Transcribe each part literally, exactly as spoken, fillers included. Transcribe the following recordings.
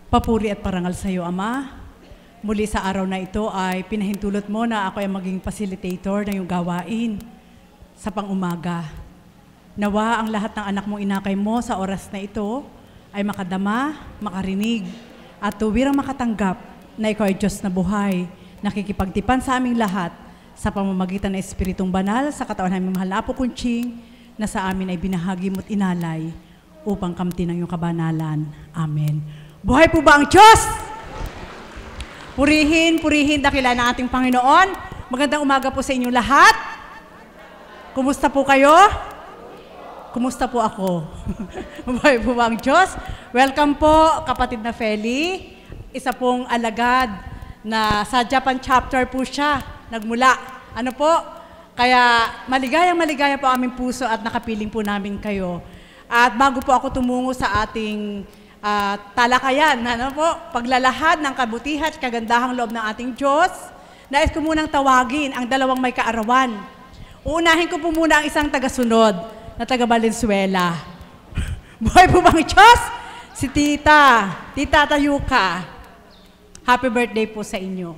Papuri at parangal sa iyo, Ama. Muli sa araw na ito ay pinahintulot mo na ako ay maging facilitator ng iyong gawain sa pang-umaga. Nawa ang lahat ng anak mong inakay mo sa oras na ito ay makadama, makarinig, at tuwirang makatanggap na ikaw ay Diyos na buhay, nakikipagtipan sa aming lahat sa pamamagitan ng Espiritong Banal sa katawan ng aming mahal na Apo Kunching na sa amin ay binahagi mo't inalay upang kamtin ng iyong kabanalan. Amen. Buhay po ba ang Diyos? Purihin, purihin, dakila ng ating Panginoon. Magandang umaga po sa inyong lahat. Kumusta po kayo? Kumusta po ako? Buhay po ba ang Diyos? Welcome po, kapatid na Feli. Isa pong alagad na sa Japan chapter po siya nagmula. Ano po? Kaya maligayang maligaya po aming puso at nakapiling po namin kayo. At bago po ako tumungo sa ating Uh, talakayan, ano po, paglalahad ng kabutihan at kagandahang loob ng ating Diyos, nais ko munang tawagin ang dalawang may kaarawan. Uunahin ko po muna ang isang tagasunod na taga Valenzuela. Buhay po bang Diyos? Si Tita, Tita Tayuka. Happy birthday po sa inyo.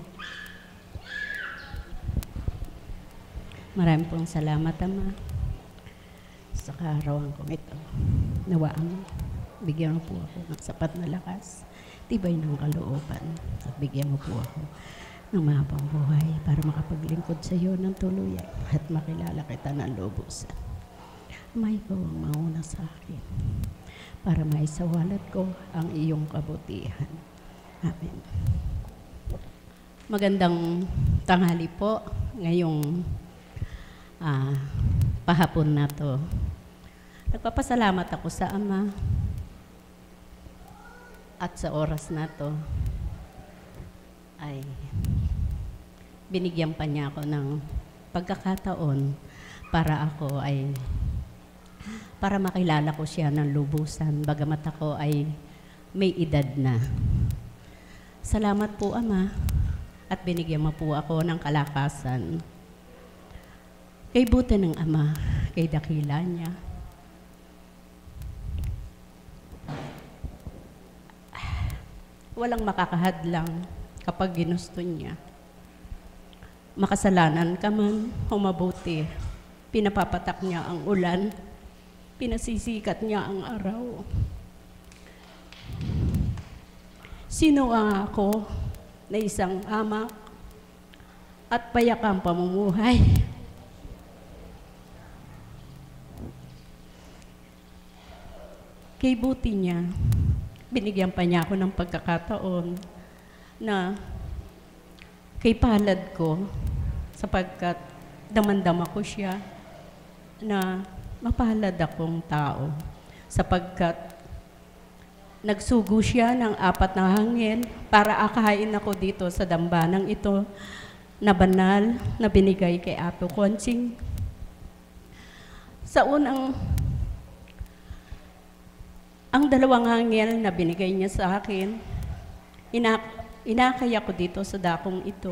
Maraming pong salamat, Ama, sa kaarawan kong ito. Nawaan bigyan mo po ako ng sapat na lakas, tibay ng kalooban, at bigyan mo po ako ng mahabang buhay para makapaglingkod sa iyo ng tuluyan at makilala kita ng lubusan. May ikaw ang mauna sa akin para maisawalat ko ang iyong kabutihan. Amen. Magandang tanghali po ngayong ah, pahapon na to. Nagpapasalamat ako sa Ama at sa oras na to ay binigyan pa niya ako ng pagkakataon para ako ay para makilala ko siya ng lubusan bagamat ako ay may edad na. Salamat po, Ama, at binigyan mo po ako ng kalakasan. Kay buti ng Ama, kay dakila niya, walang makakahadlang kapag ginusto niya. Makasalanan ka man o mabuti, pinapapatak niya ang ulan, pinasisikat niya ang araw. Sino ang ako na isang ama at payakang pamumuhay? Kay buti niya, binigyan pa niya ako ng pagkakataon na kay palad ko sapagkat damandama ko siya na mapalad akong tao sapagkat nagsugo siya ng apat na hangin para akahain ako dito sa dambanang ito na banal na binigay kay Apo Kunching. Sa unang Ang dalawang hangel na binigay niya sa akin, inak inakay ako dito sa dakong ito.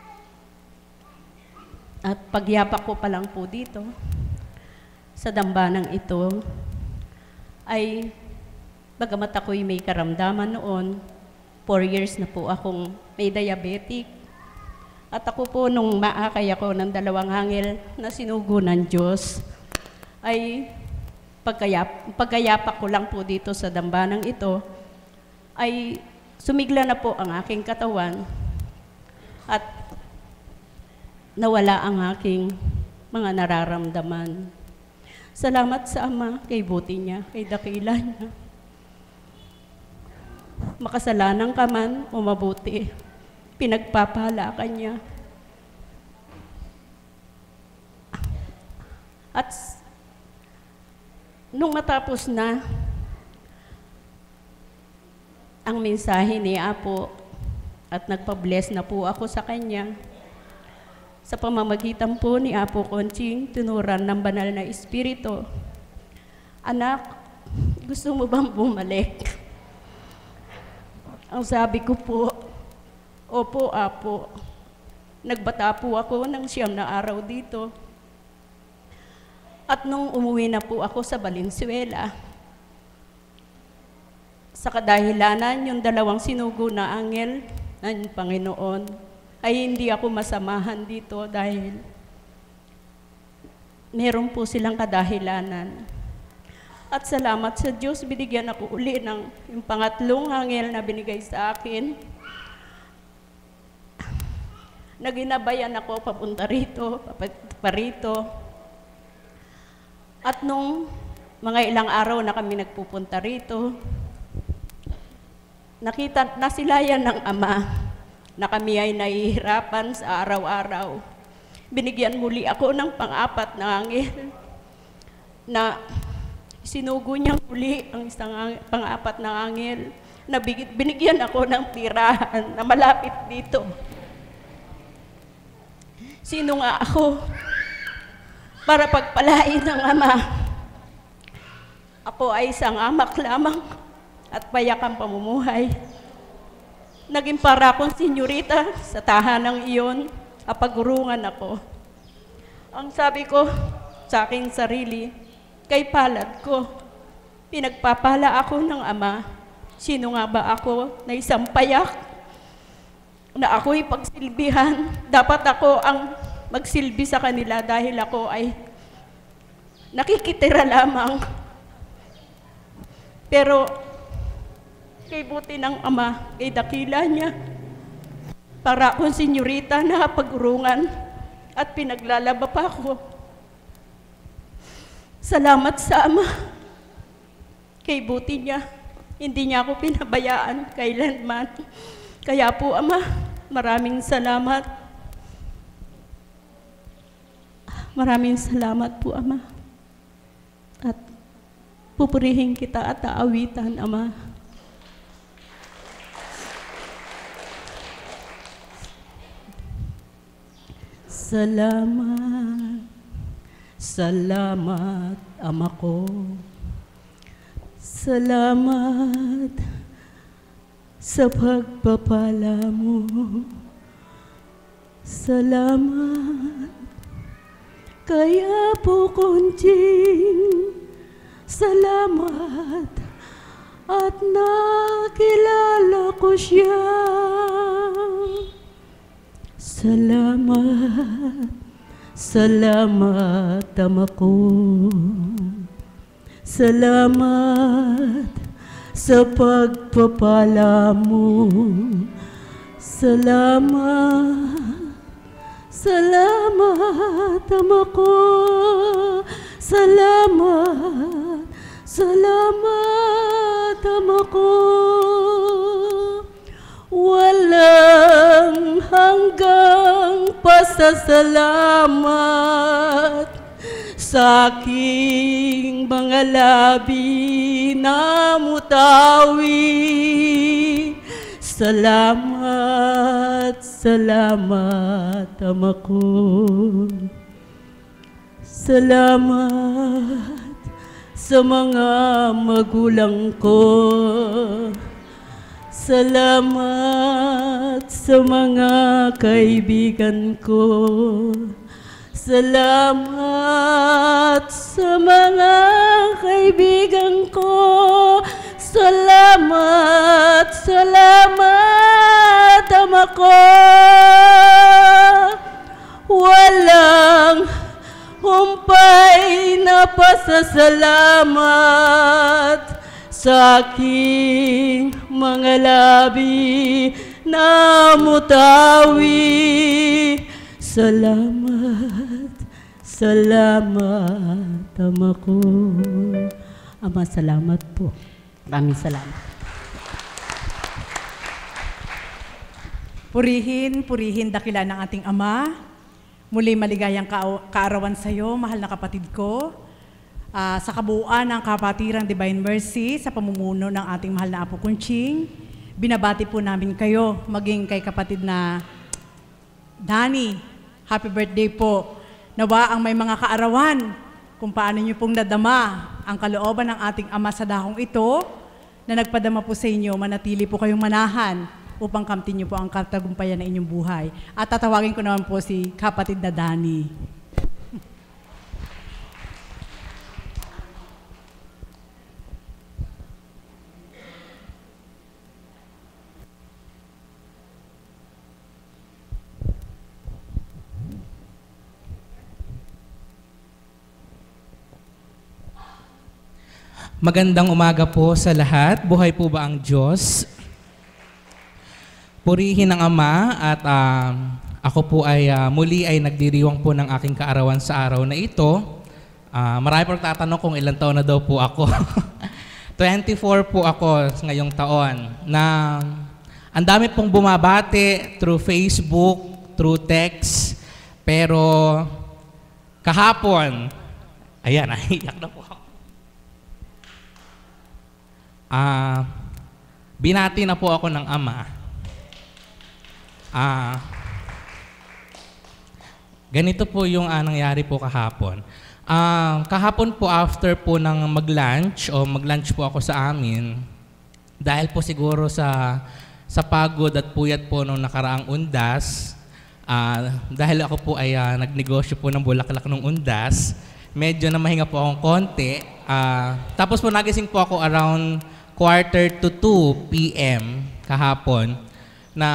At pagyapak ko pa lang po dito, sa dambanang ito, ay bagamat ako'y may karamdaman noon, four years na po akong may diabetic. At ako po, nung maakay ako ng dalawang hangel na sinugo ng Diyos, ay Pagkayap, pagkayapak ko lang po dito sa dambanang ito, ay sumigla na po ang aking katawan at nawala ang aking mga nararamdaman. Salamat sa Ama, kay buti niya, kay dakila niya. Makasalanan ka man o mabuti, pinagpapala ka niya. At nung matapos na ang mensahe ni Apo at nagpa-bless na po ako sa kanya, sa pamamagitan po ni Apo Kunching, tinuran ng banal na Espiritu, anak, gusto mo bang bumalik? Ang sabi ko po, opo, Apo. Nagbata po ako ng siyam na araw dito. At nung umuwi na po ako sa Valenzuela, sa kadahilanan yung dalawang sinugo na angel ng Panginoon ay hindi ako masamahan dito dahil meron po silang kadahilanan. At salamat sa Diyos, binigyan ako uli ng yung pangatlong angel na binigay sa akin. Naginabayan ako papunta rito, papunta rito. At nung mga ilang araw na kami nagpupunta rito, nakita, nasilayan ng Ama na kami ay nahihirapan sa araw-araw. Binigyan muli ako ng pang-apat na angel na sinugo niyang muli ang isang pang-apat na angel na binigyan ako ng tirahan na malapit dito. Sino nga ako para pagpalain ng Ama? Ako ay isang amak lamang at payakang pamumuhay. Naging para akong senyorita sa tahanang iyon, apagurungan ako. Ang sabi ko sa aking sarili, kay palad ko, pinagpapala ako ng Ama. Sino nga ba ako na isang payak na ako'y pagsilbihan? Dapat ako ang magsilbi sa kanila dahil ako ay nakikitira lamang. Pero kay buti ng Ama, kay dakila niya, para akong senyorita na pagurungan at pinaglalaba pa ako. Salamat sa Ama. Kay buti niya, hindi niya ako pinabayaan kailanman. Kaya po, Ama, maraming salamat. Maraming salamat po, Ama. At pupurihin kita at aawitan, Ama. Salamat, salamat, Ama ko. Salamat sa pagpapala mo. Salamat, kaya po kunting salamat at nakilala ko siya. Salamat, salamat, Ama ko. Salamat sa pagpapala mo. Salamat, salamat, Ama ko. Salamat, salamat, Ama ko. Walang hanggang pasasalamat sa aking mga labi na mutawi. Salamat, salamat, Ama ko. Salamat sa mga magulang ko. Salamat sa mga kaibigan ko. Salamat sa mga kaibigan ko. Salamat, salamat, Ama ko. Walang humpay na pasasalamat sa aking mga labi na mutawi. Salamat, salamat, Ama ko. Ama, salamat po. Maraming salamat. Purihin, purihin dakila ng ating Ama. Muli maligayang ka kaarawan sa iyo, mahal na kapatid ko. Uh, sa kabuuan ng Kapatirang Divine Mercy, sa pamumuno ng ating mahal na Apo Kunching, binabati po namin kayo, maging kay kapatid na Danny. Happy birthday po. Nawa ang may mga kaarawan kung paano niyo pong nadama ang kalooban ng ating Ama sa dakong ito, na nagpadama po sa inyo, manatili po kayong manahan upang kamtin niyo po ang katagumpayan ng inyong buhay. At tatawagin ko naman po si kapatid na Danny. Magandang umaga po sa lahat. Buhay po ba ang Diyos? Purihin ang Ama at uh, ako po ay uh, muli ay nagdiriwang po ng aking kaarawan sa araw na ito. Uh, marami po tatanong kung ilang taon na daw po ako. twenty-four po ako ngayong taon. Na ang dami pong bumabati through Facebook, through text, pero kahapon, ayan, naiyak na po ako. Ah, binati na po ako ng Ama. Ah, ganito po yung uh, nangyari po kahapon. Ah, kahapon po after po ng mag-lunch o mag-lunch po ako sa amin, dahil po siguro sa sa pagod at puyat po nung nakaraang undas, ah, dahil ako po ay uh, nagnegosyo po ng bulaklak ng undas, medyo na mahinga po akong konti. Ah, tapos po nagising po ako around quarter to two p m kahapon na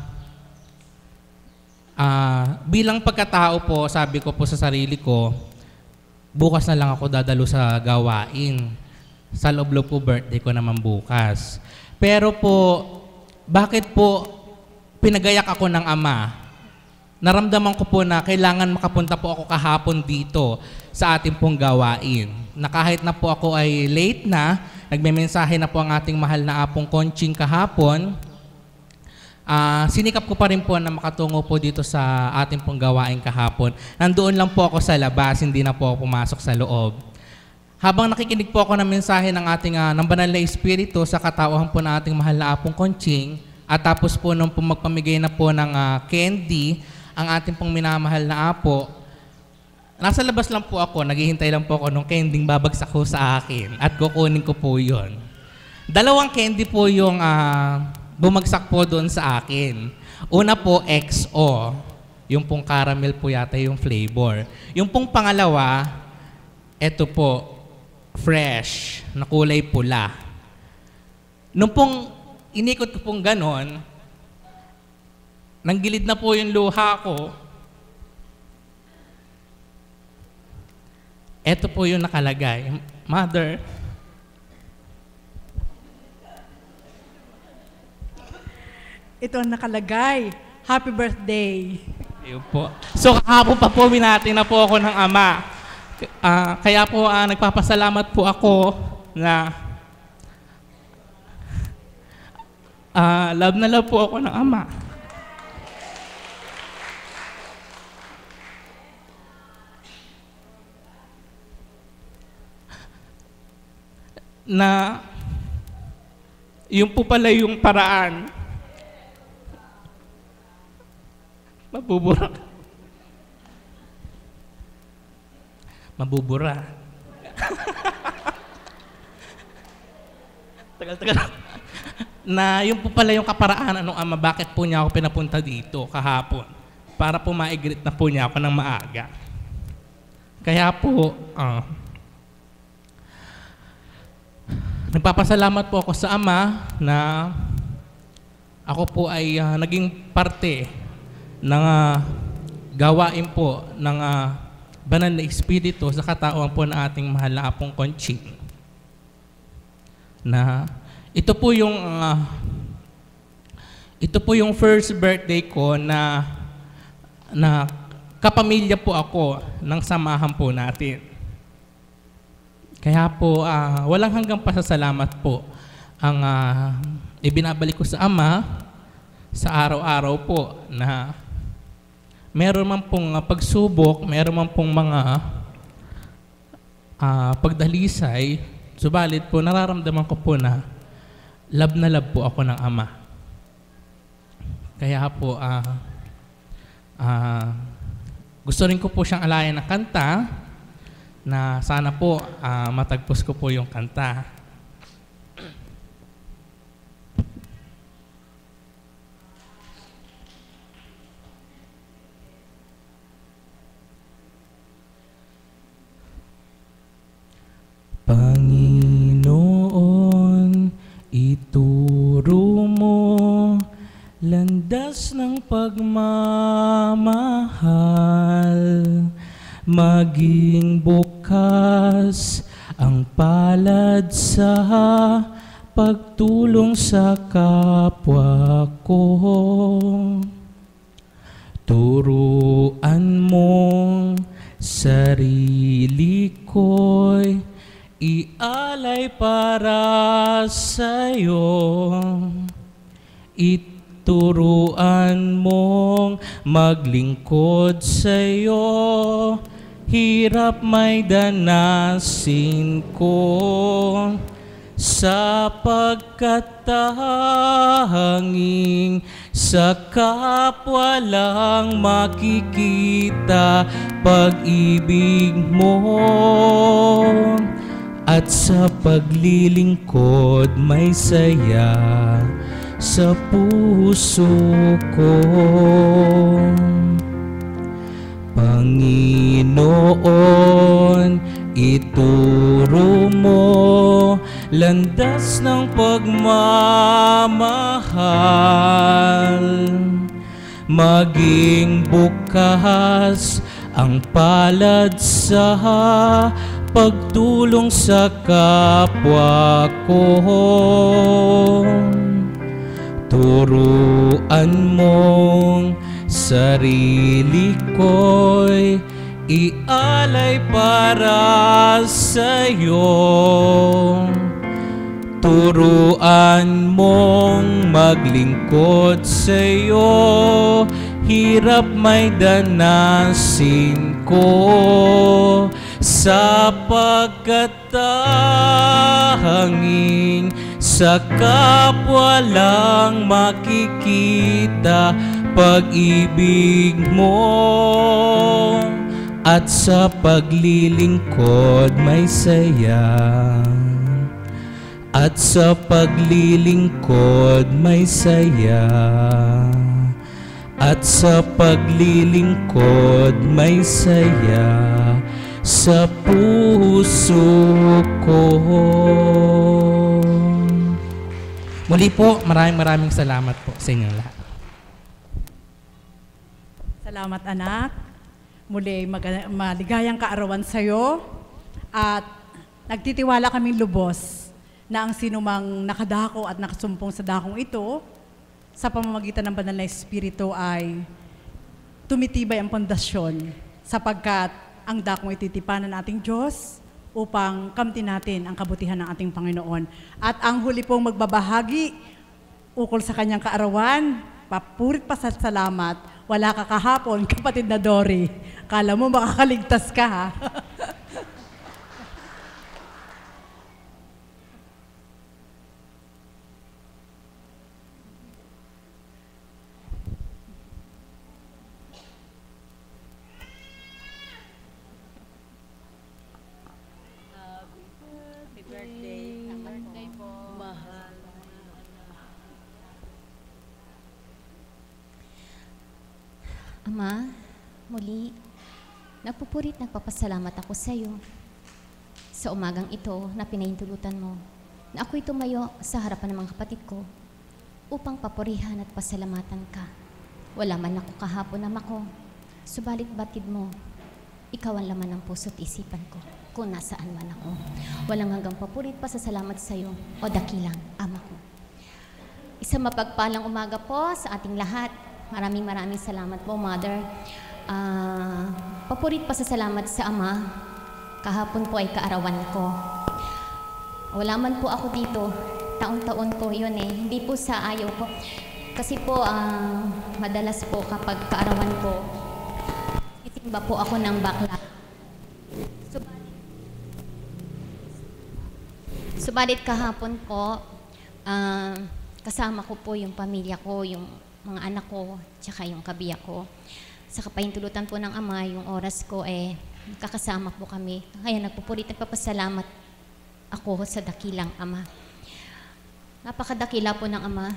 uh, bilang pagkatao po, sabi ko po sa sarili ko, bukas na lang ako dadalo sa gawain. Sa loob-loob po birthday ko naman bukas. Pero po, bakit po pinagayak ako ng Ama? Naramdaman ko po na kailangan makapunta po ako kahapon dito sa ating pong gawain. Na kahit na po ako ay late na, nagmemensahe na po ang ating mahal na Apong Conching kahapon, uh, sinikap ko pa rin po na makatungo po dito sa ating pong gawain kahapon. Nandoon lang po ako sa labas, hindi na po ako pumasok sa loob. Habang nakikinig po ako ng mensahe ng ating uh, ng Banal na Espiritu sa katauhan po ng ating mahal na Apong Conching, at tapos po nung po magpamigay na po ng uh, candy, ang ating pong minamahal na Apo, nasa labas lang po ako, naghihintay lang po ako nung candy babagsak ko sa akin at kukunin ko po yun. Dalawang candy po yung uh, bumagsak po doon sa akin. Una po, X O. Yung pong caramel po yata yung flavor. Yung pong pangalawa, eto po, fresh, na kulay pula. Nung pong inikot ko pong ganon, nanggilid na po yung luha ko. Ito po yung nakalagay. Mother, ito ang nakalagay. Happy birthday. ayun po. So kahapon pa po binati na po ako ng Ama. Uh, kaya po uh, nagpapasalamat po ako na uh, love na love po ako ng Ama. Na yung po pala yung paraan, mabubura. Mabubura. Tagal-tagal. Na yung po pala yung kaparaanan ng Ama, bakit po niya ako pinapunta dito kahapon? Para po ma-greet na po niya ako ng maaga. Kaya po, ah, uh, nagpapasalamat po ako sa Ama na ako po ay uh, naging parte ng uh, gawain po ng uh, Banal na Espiritu sa katauhan po ng ating mahal na Apong Conching. Na ito po yung uh, ito po yung first birthday ko na na kapamilya po ako ng samahan po natin. Kaya po, uh, walang hanggang pasasalamat po ang uh, ibinabalik ko sa Ama sa araw-araw po na meron man pong uh, pagsubok, meron man pong mga uh, pagdalisay, subalit po nararamdaman ko po na love na love po ako ng Ama. Kaya po, uh, uh, gusto rin ko po siyang alayan ng kanta, na sana po uh, matagpos ko po yung kanta. Panginoon, ituro mo landas ng pagmamahal, maging bukas ang palad sa pagtulong sa kapwa ko. Turuan mong sarili ko'y ialay para sa'yo. Ituruan mong maglingkod sa'yo, hirap may danasin ko, sapagkat tanging sa kapwa lang makikita pag-ibig mo, at sa paglilingkod may saya sa puso ko. Panginoon, ituro mo landas ng pagmamahal, maging bukas ang palad sa pagtulong sa kapwa ko. Turuan mong sarili ko'y ialay para sa'yo. Turuan mong maglingkod sa'yo, hirap may danasin ko, sapagkat tanging sa kapwa lang makikita pag-ibig mo, at sa paglilingkod may saya. At sa paglilingkod may saya. At sa paglilingkod may saya sa puso ko. Muli po, maraming maraming salamat po sa inyong lahat. Salamat anak. Muli mag- maligayang kaarawan sa iyo, at nagtitiwala kaming lubos na ang sinumang nakadako at nakasumpong sa dakong ito sa pamamagitan ng Banal na Espiritu ay tumitibay ang pundasyon, sapagkat ang dakong ititipanan nating Diyos upang kamtin natin ang kabutihan ng ating Panginoon. At ang huli pong magbabahagi ukol sa kanyang kaarawan, papurit pa sa salamat, wala ka kahapon, kapatid na Dory. Kala mo makakaligtas ka, ha? Ama, muli, nagpupurit nagpapasalamat ako sa iyo sa umagang ito na pinahintulutan mo na ako'y tumayo sa harapan ng mga kapatid ko upang papurihan at pasalamatan ka. Wala man ako kahapon na mako, subalit batid mo, ikaw ang laman ng puso't isipan ko kung nasaan man ako. Walang hanggang papurit pasasalamat sa iyo, o dakilang Ama ko. Isang mapagpalang umaga po sa ating lahat. Maraming maraming salamat po, Mother. Uh, papurit pa sa salamat sa Ama. Kahapon po ay kaarawan ko. Wala man po ako dito. Taon-taon po yun eh. Hindi po sa ayaw ko. Kasi po, uh, madalas po kapag kaarawan ko, itimba po ako ng bakla. Subalit, subalit kahapon po, uh, kasama ko po yung pamilya ko, yung mga anak ko, tsaka yung kabiyak ko. Sa kapahintulutan po ng Ama, yung oras ko eh, kakasama po kami. Kaya nagpupulit, nagpapasalamat ako sa dakilang Ama. Napakadakila po ng Ama.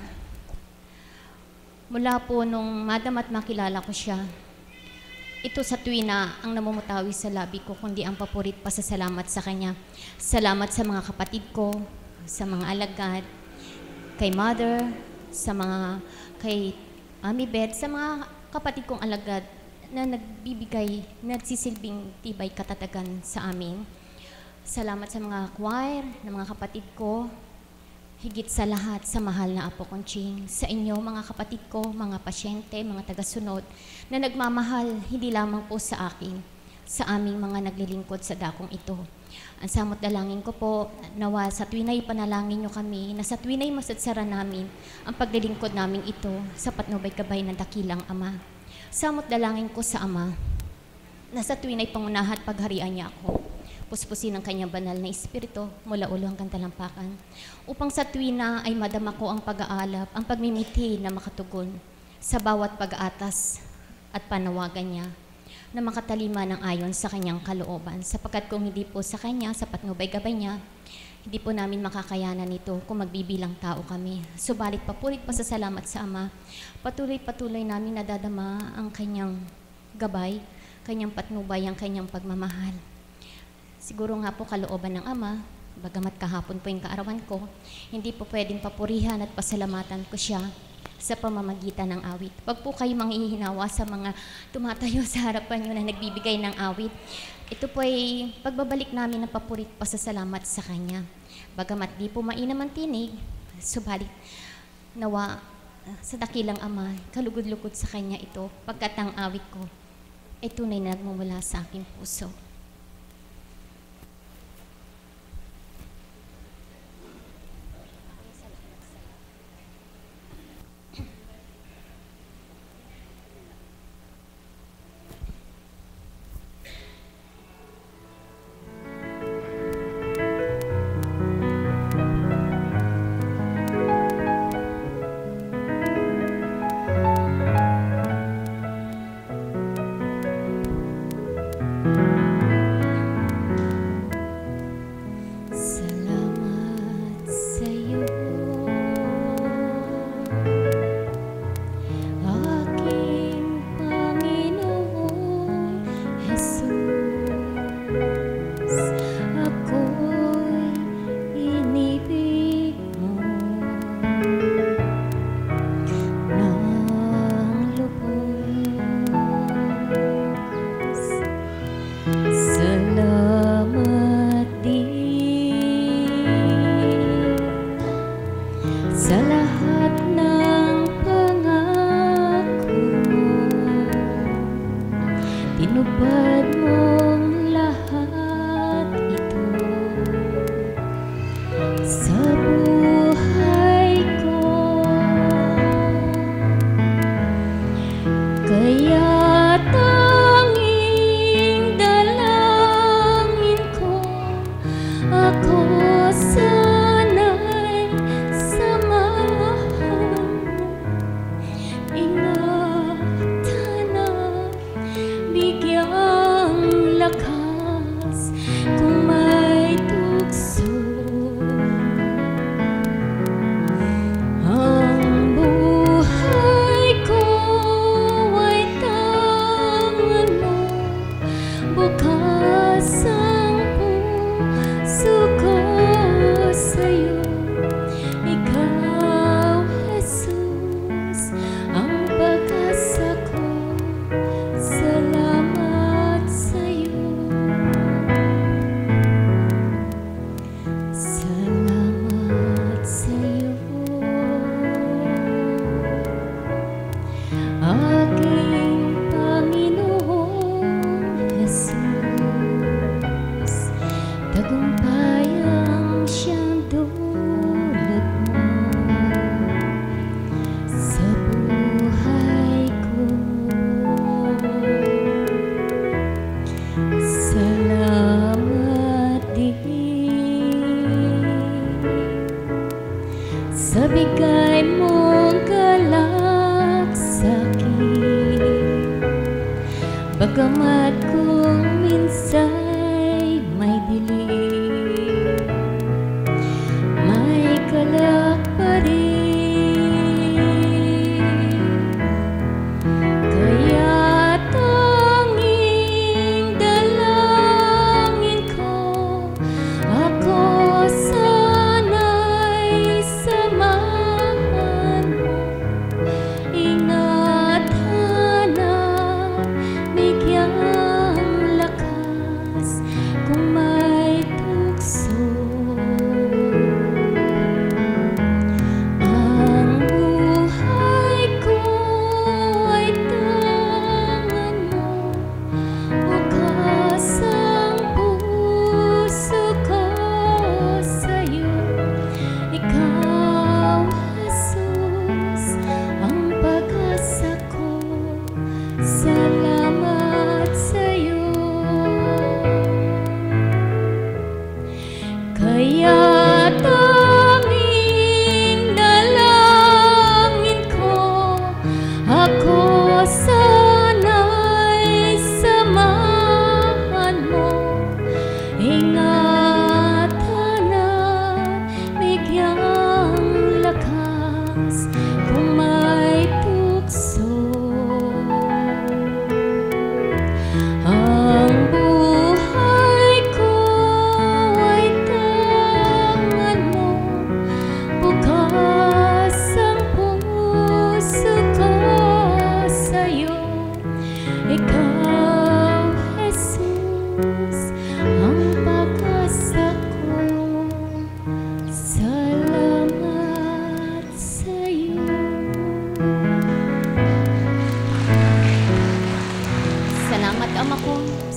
Mula po nung madam at makilala ko siya, ito sa tuwi na ang namumutawi sa labi ko, kundi ang papurit pasasalamat sa Kanya. Salamat sa mga kapatid ko, sa mga alagad, kay Mother, sa mga kay Ami Beth, sa mga kapatid kong alagad na nagbibigay, nagsisilbing tibay katatagan sa amin. Salamat sa mga choir, ng mga kapatid ko. Higit sa lahat, sa mahal na Apo Conching, sa inyo mga kapatid ko, mga pasyente, mga tagasunod, na nagmamahal hindi lamang po sa akin, sa aming mga naglilingkod sa dakong ito. Ang samot dalangin ko po, nawa sa tuwinay panalangin nyo kami, na sa tuwinay masadsara namin ang paglilingkod namin ito sa patnubay gabay ng dakilang Ama. Samot dalangin ko sa Ama, na sa tuwinay pangunahan at pagharian niya ako, puspusin ang kanyang banal na espiritu mula ulo hanggang talampakan, upang sa tuwina ay madama ko ang pag-aalap, ang pagmimiti na makatugon sa bawat pag-aatas at panawagan niya, na makatalima ng ayon sa kanyang kalooban, sapagkat kung hindi po sa kanya, sa patnubay-gabay niya, hindi po namin makakayanan ito kung magbibilang tao kami. Subalit papulit pasasalamat sa Ama, patuloy-patuloy namin nadadama ang kanyang gabay, kanyang patnubay, ang kanyang pagmamahal. Siguro nga po kalooban ng Ama, bagamat kahapon po yung kaarawan ko, hindi po pwedeng papurihan at pasalamatan ko siya sa pamamagitan ng awit. Wag po kayo manghihinawa sa mga tumatayo sa harapan nyo na nagbibigay ng awit. Ito po ay pagbabalik namin ng papurit pasasalamat sa Kanya. Bagamat di po mainam ang tinig, subalit nawa sa dakilang Ama, kalugod-lugod sa Kanya ito, pagkat ang awit ko ay tunay na nagmumula sa aking puso. Bagamat kung minsa'y may dilim, may kalak pa rin. Kaya tanging dalangin ko, ako sana'y samahan mo. Ingatan na bigyan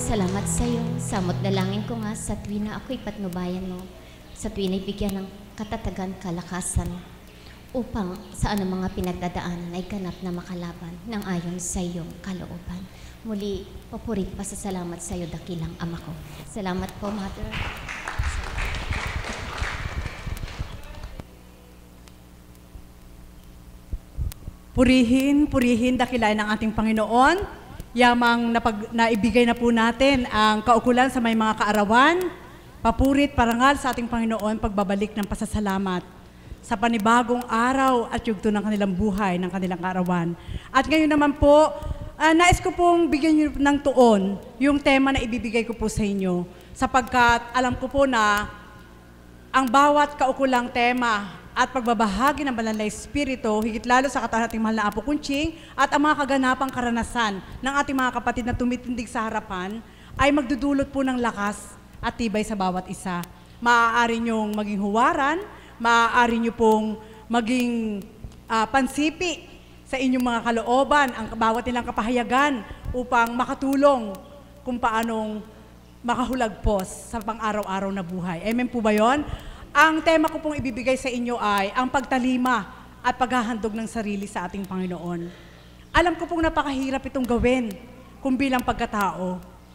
Salamat sa iyo. Samot dalangin ko nga sa tuwi na ako'y patnubayan mo. Sa tuwi na'y bigyan ng katatagan, kalakasan, upang sa anong mga pinagdadaanan ay ganap na makalaban ng ayon sa iyong kalooban. Muli, papurit pa sa salamat sa iyo, dakilang Ama ko. Salamat po, Mother. Purihin, purihin, dakilain ng ating Panginoon. Yamang napag, naibigay na po natin ang kaukulan sa may mga kaarawan. Papurit, parangal sa ating Panginoon, pagbabalik ng pasasalamat sa panibagong araw at yugto ng kanilang buhay, ng kanilang kaarawan. At ngayon naman po, uh, nais ko pong bigyan niyo ng tuon yung tema na ibibigay ko po sa inyo. Sapagkat alam ko po na ang bawat kaukulang tema at pagbabahagi ng banal na Espiritu, higit lalo sa katawan ating mahal na Apo Kunching, at ang mga kaganapang karanasan ng ating mga kapatid na tumitindig sa harapan, ay magdudulot po ng lakas at tibay sa bawat isa. Maaari niyong maging huwaran, maaari niyo pong maging uh, pansipi sa inyong mga kalooban, ang bawat nilang kapahayagan upang makatulong kung paanong makahulagpos sa pang-araw-araw na buhay. Amen po ba yun? Ang tema ko pong ibibigay sa inyo ay ang pagtalima at paghahandog ng sarili sa ating Panginoon. Alam ko pong napakahirap itong gawin kung bilang pagkatao.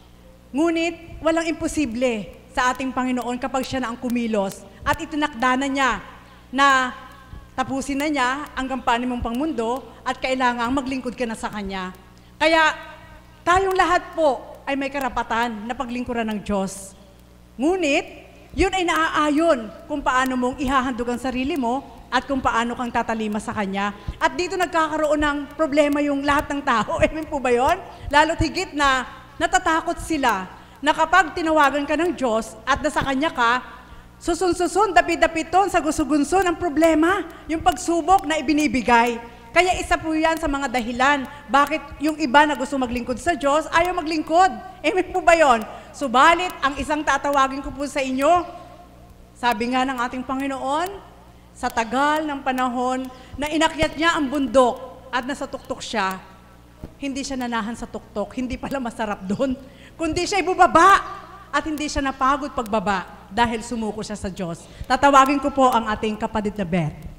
Ngunit walang imposible sa ating Panginoon kapag siya na ang kumilos at itinakda na niya na tapusin na niya ang gampanin mong pangmundo at kailangang maglingkod ka na sa Kanya. Kaya tayong lahat po ay may karapatan na paglingkuran ng Diyos. Ngunit, yun ay naaayon kung paano mong ihahandog ang sarili mo at kung paano kang tatalima sa Kanya. At dito nagkakaroon ng problema yung lahat ng tao. Amen po ba yun? Lalo't higit na natatakot sila na kapag tinawagan ka ng Diyos at nasa Kanya ka, susun-susun, dapit-dapiton, sa gusugunson ang problema, yung pagsubok na ibinibigay. Kaya isa po yan sa mga dahilan bakit yung iba na gusto maglingkod sa Diyos, ayaw maglingkod. Amen po ba yun? Subalit, ang isang tatawagin ko po sa inyo, sabi nga ng ating Panginoon, sa tagal ng panahon na inakyat niya ang bundok at nasa tuktok siya, hindi siya nanahan sa tuktok, hindi pala masarap doon, kundi siya ibubaba at hindi siya napagod pagbaba dahil sumuko siya sa Diyos. Tatawagin ko po ang ating kapatid na Beth.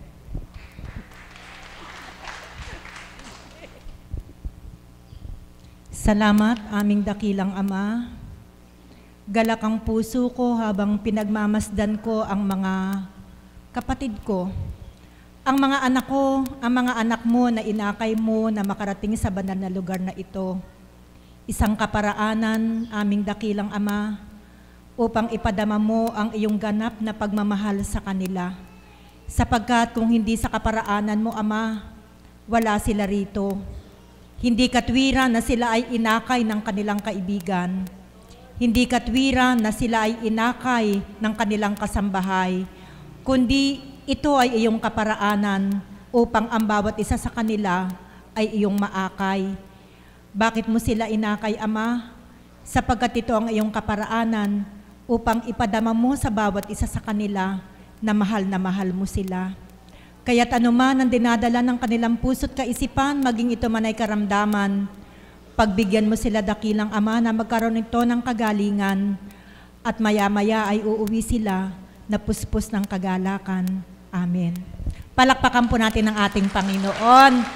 Salamat, aming dakilang Ama. Galak ang puso ko habang pinagmamasdan ko ang mga kapatid ko. Ang mga anak ko, ang mga anak mo na inakay mo na makarating sa banal na lugar na ito. Isang kaparaanan, aming dakilang Ama, upang ipadama mo ang iyong ganap na pagmamahal sa kanila. Sapagkat kung hindi sa kaparaanan mo, Ama, wala sila rito. Hindi katwiran na sila ay inakay ng kanilang kaibigan. Hindi katwiran na sila ay inakay ng kanilang kasambahay, kundi ito ay iyong kaparaanan upang ang bawat isa sa kanila ay iyong maakay. Bakit mo sila inakay, Ama? Sapagkat ito ang iyong kaparaanan upang ipadama mo sa bawat isa sa kanila na mahal na mahal mo sila. Kaya't anuman ang dinadala ng kanilang puso't kaisipan, maging ito man ay karamdaman, pagbigyan mo sila, dakilang Ama, na magkaroon ito ng kagalingan at maya-maya ay uuwi sila na puspos ng kagalakan. Amen. Palakpakan po natin ang ating Panginoon.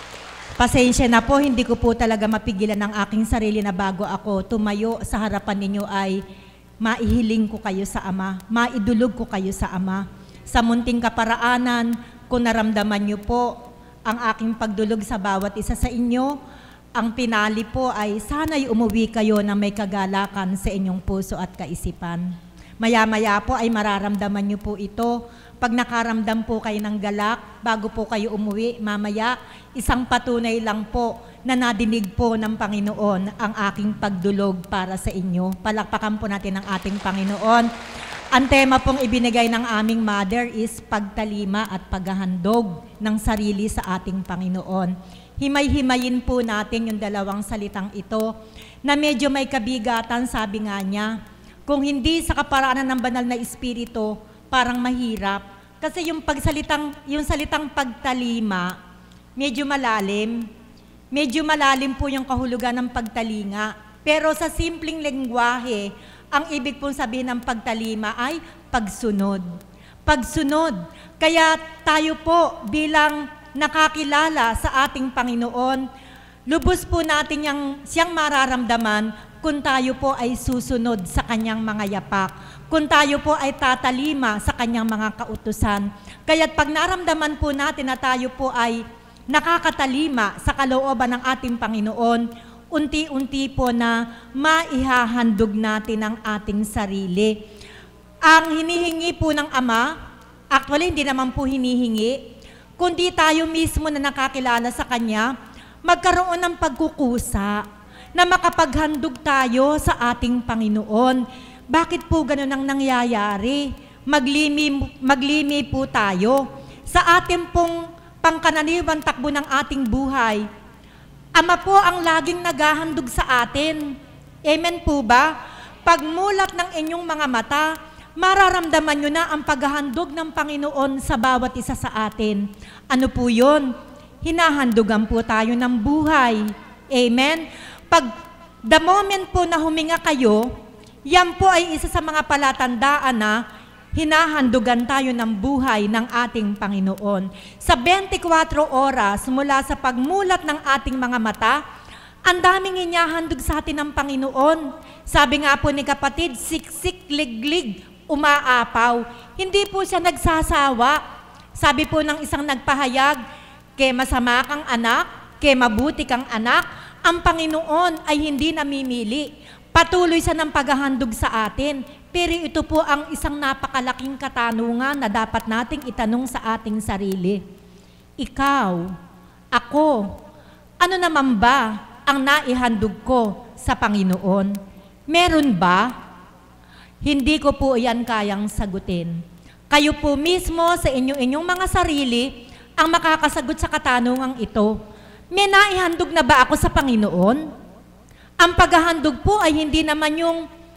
Pasensya na po, hindi ko po talaga mapigilan ang aking sarili na bago ako tumayo sa harapan ninyo ay maihiling ko kayo sa Ama, maidulog ko kayo sa Ama. Sa munting kaparaanan, kung naramdaman niyo po ang aking pagdulog sa bawat isa sa inyo, ang pinali po ay sana'y umuwi kayo na may kagalakan sa inyong puso at kaisipan. Maya-maya po ay mararamdaman niyo po ito. Pag nakaramdam po kayo ng galak, bago po kayo umuwi, mamaya, isang patunay lang po na nadinig po ng Panginoon ang aking pagdulog para sa inyo. Palakpakan po natin ang ating Panginoon. Ang tema pong ibinigay ng aming mother is pagtalima at paghahandog ng sarili sa ating Panginoon. Himay-himayin po natin yung dalawang salitang ito na medyo may kabigatan, sabi nga niya. Kung hindi sa kaparaanan ng banal na Espiritu, parang mahirap. Kasi yung, pagsalitang, yung salitang pagtalima, medyo malalim. Medyo malalim po yung kahulugan ng pagtalinga. Pero sa simpleng lengguwahe, ang ibig pong sabihin ng pagtalima ay pagsunod. Pagsunod. Kaya tayo po bilang nakakilala sa ating Panginoon, lubos po natin yung, siyang mararamdaman kung tayo po ay susunod sa kanyang mga yapak, kung tayo po ay tatalima sa kanyang mga kautusan. Kaya't pag naramdaman po natin na tayo po ay nakakatalima sa kalooban ng ating Panginoon, unti-unti po na maihahandog natin ang ating sarili. Ang hinihingi po ng Ama, actually hindi naman po hinihingi, kundi tayo mismo na nakakilala sa Kanya, magkaroon ng pagkukusa na makapaghandog tayo sa ating Panginoon. Bakit po ganun ang nangyayari? Maglimi, maglimi po tayo sa ating pong pangkananiwang takbo ng ating buhay. Ama po ang laging naghahandog sa atin. Amen po ba? Pagmulat ng inyong mga mata, mararamdaman nyo na ang paghahandog ng Panginoon sa bawat isa sa atin. Ano po yun? Hinahandogan po tayo ng buhay. Amen? Pag the moment po na huminga kayo, yan po ay isa sa mga palatandaan na hinahandugan tayo ng buhay ng ating Panginoon. Sa twenty-four oras mula sa pagmulat ng ating mga mata, ang daming inihahandog sa atin ng Panginoon. Sabi nga po ni kapatid, siksik, liglig, umaapaw. Hindi po siya nagsasawa. Sabi po ng isang nagpahayag, kay masama kang anak, kay mabuti kang anak, ang Panginoon ay hindi namimili. Patuloy siya ng paghahandog sa atin. Pero ito po ang isang napakalaking katanungan na dapat nating itanong sa ating sarili. Ikaw, ako, ano naman ba ang naihandog ko sa Panginoon? Meron ba? Hindi ko po yan kayang sagutin. Kayo po mismo sa inyo-inyong mga sarili ang makakasagot sa katanungang ito. May naihandog na ba ako sa Panginoon? Ang paghahandog po ay hindi naman yung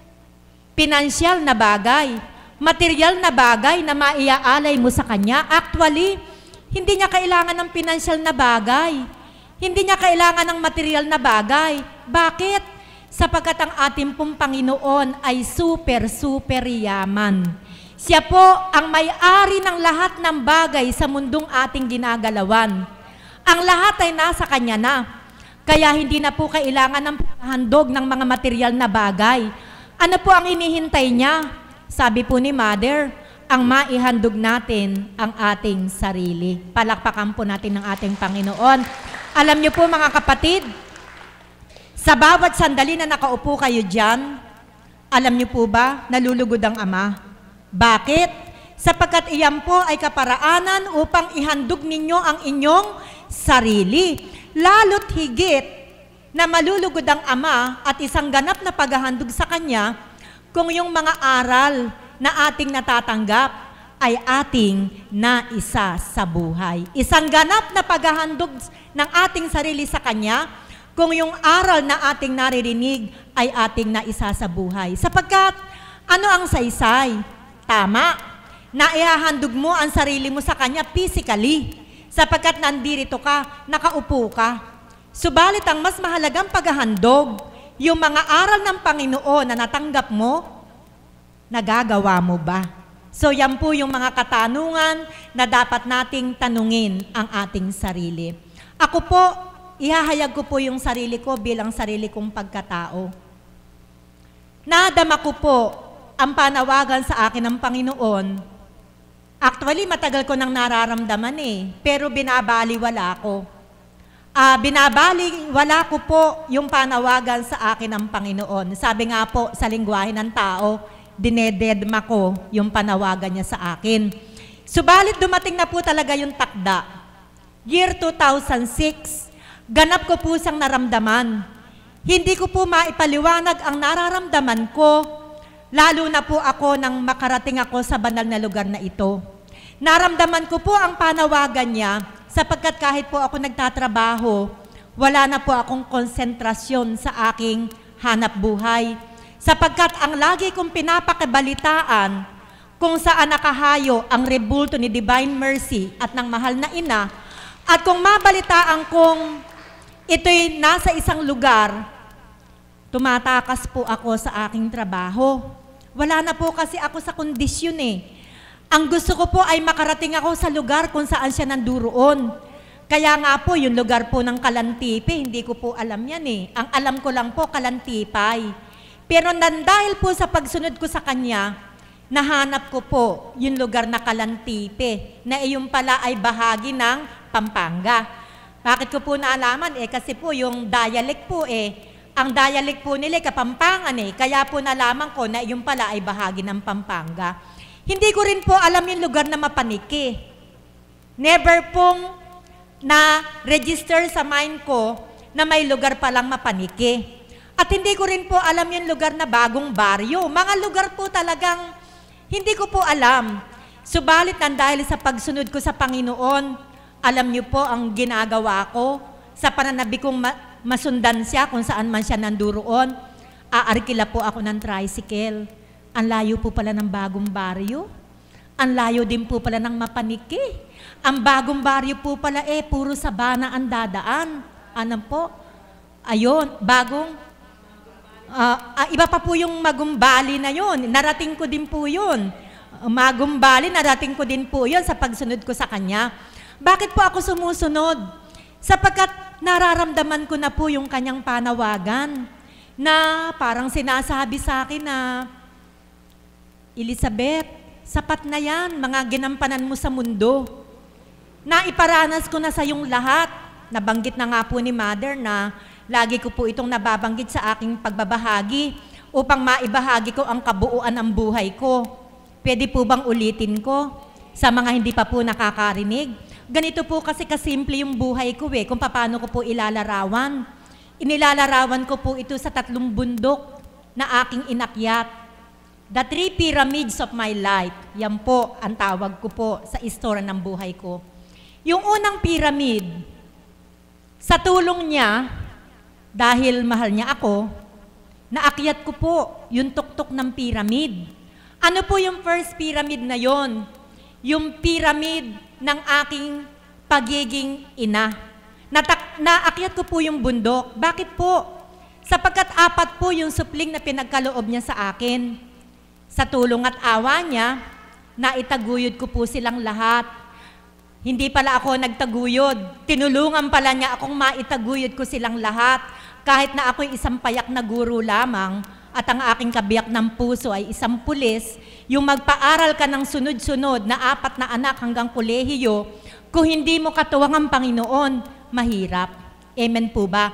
pinansyal na bagay, material na bagay na maiaalay mo sa Kanya. Actually, hindi niya kailangan ng pinansyal na bagay. Hindi niya kailangan ng material na bagay. Bakit? Sapagkat ang ating pong Panginoon ay super, super yaman. Siya po ang may-ari ng lahat ng bagay sa mundong ating ginagalawan. Ang lahat ay nasa Kanya na. Kaya hindi na po kailangan ng handog ng mga material na bagay. Ano po ang hinihintay niya? Sabi po ni Mother, ang maihandog natin ang ating sarili. Palakpakan po natin ng ating Panginoon. Alam niyo po mga kapatid, sa bawat sandali na nakaupo kayo dyan, alam niyo po ba, nalulugod ang Ama? Bakit? Sapagkat iyan po ay kaparaanan upang ihandog ninyo ang inyong sarili. Lalo't higit na malulugod ang Ama at isang ganap na paghahandog sa Kanya kung yung mga aral na ating natatanggap ay ating naisa sa buhay. Isang ganap na paghahandog ng ating sarili sa Kanya kung yung aral na ating naririnig ay ating naisa sa buhay. Sapagkat ano ang saysay? Tama, naihahandog mo ang sarili mo sa Kanya physically sapagkat nandirito ka, nakaupo ka. Subalit ang mas mahalagang paghahandog, yung mga aral ng Panginoon na natanggap mo, nagagawa mo ba? So yan po yung mga katanungan na dapat nating tanungin ang ating sarili. Ako po, ihahayag ko po yung sarili ko bilang sarili kong pagkatao. Nadama ko po ang panawagan sa akin ng Panginoon. Actually, matagal ko nang nararamdaman eh, pero binabaliwala ko. Uh, binabaliwala ko po yung panawagan sa akin ng Panginoon. Sabi nga po sa lingwahe ng tao, dinededma ko yung panawagan niya sa akin. Subalit dumating na po talaga yung takda. Year two thousand six, ganap ko po siyang naramdaman. Hindi ko po maipaliwanag ang nararamdaman ko, lalo na po ako nang makarating ako sa banal na lugar na ito. Naramdaman ko po ang panawagan niya sapagkat kahit po ako nagtatrabaho, wala na po akong konsentrasyon sa aking hanap buhay. Sapagkat ang lagi kong pinapakibalitaan kung saan nakahayo ang rebulto ni Divine Mercy at ng mahal na ina, at kung mabalitaan kong ito'y nasa isang lugar, tumatakas po ako sa aking trabaho. Wala na po kasi ako sa kondisyon eh. Ang gusto ko po ay makarating ako sa lugar kung saan siya nanduroon. Kaya nga po, yung lugar po ng Kalantipe, hindi ko po alam yan eh. Ang alam ko lang po, Kalantipay. Pero dahil po sa pagsunod ko sa kanya, nahanap ko po yung lugar na Kalantipe, na iyon pala ay bahagi ng Pampanga. Bakit ko po naalaman? Eh, kasi po yung dialect po eh, ang dialect po nila Kapampangan eh, kaya po nalaman ko na iyon pala ay bahagi ng Pampanga. Hindi ko rin po alam yung lugar na Mapaniki. Never pong na-register sa mind ko na may lugar palang Mapaniki. At hindi ko rin po alam yung lugar na Bagong Baryo. Mga lugar po talagang hindi ko po alam. Subalit nang dahil sa pagsunod ko sa Panginoon, alam niyo po ang ginagawa ko sa pananabi kong ma masundan siya kung saan man siya nanduroon. Aarkila po ako ng tricycle. Ang layo po pala ng Bagong Baryo. Ang layo din po pala ng Mapaniki. Ang Bagong Baryo po pala eh, puro sabana ang dadaan. Ano po? Ayun, bagong, uh, uh, iba pa po yung Magumbali na yun. Narating ko din po yun. Uh, Magumbali, narating ko din po yun sa pagsunod ko sa kanya. Bakit po ako sumusunod? Sapagkat nararamdaman ko na po yung kanyang panawagan na parang sinasabi sa akin na, Elizabeth, sapat na yan, mga ginampanan mo sa mundo. Naiparanas ko na sa iyong lahat. Nabanggit na nga po ni Mother na lagi ko po itong nababanggit sa aking pagbabahagi upang maibahagi ko ang kabuuan ng buhay ko. Pwede po bang ulitin ko sa mga hindi pa po nakakarinig? Ganito po kasi kasimple yung buhay ko eh, kung paano ko po ilalarawan. Inilalarawan ko po ito sa tatlong bundok na aking inakyat. The three pyramids of my life. Yan po ang tawag ko po sa istorya ng buhay ko. Yung unang pyramid, sa tulong niya, dahil mahal niya ako, naakyat ko po yung tuktok ng pyramid. Ano po yung first pyramid na yon? Yung pyramid ng aking pagiging ina. Natak naakyat ko po yung bundok. Bakit po? Sapagkat apat po yung supling na pinagkaloob niya sa akin. Sa tulong at awa niya, naitaguyod ko po silang lahat. Hindi pala ako nagtaguyod. Tinulungan pala niya akong maitaguyod ko silang lahat. Kahit na ako'y isang payak na guro lamang at ang aking kabiyak ng puso ay isang pulis, yung magpaaral ka ng sunod-sunod na apat na anak hanggang kolehiyo, kung hindi mo katuwang ang Panginoon, mahirap. Amen po ba?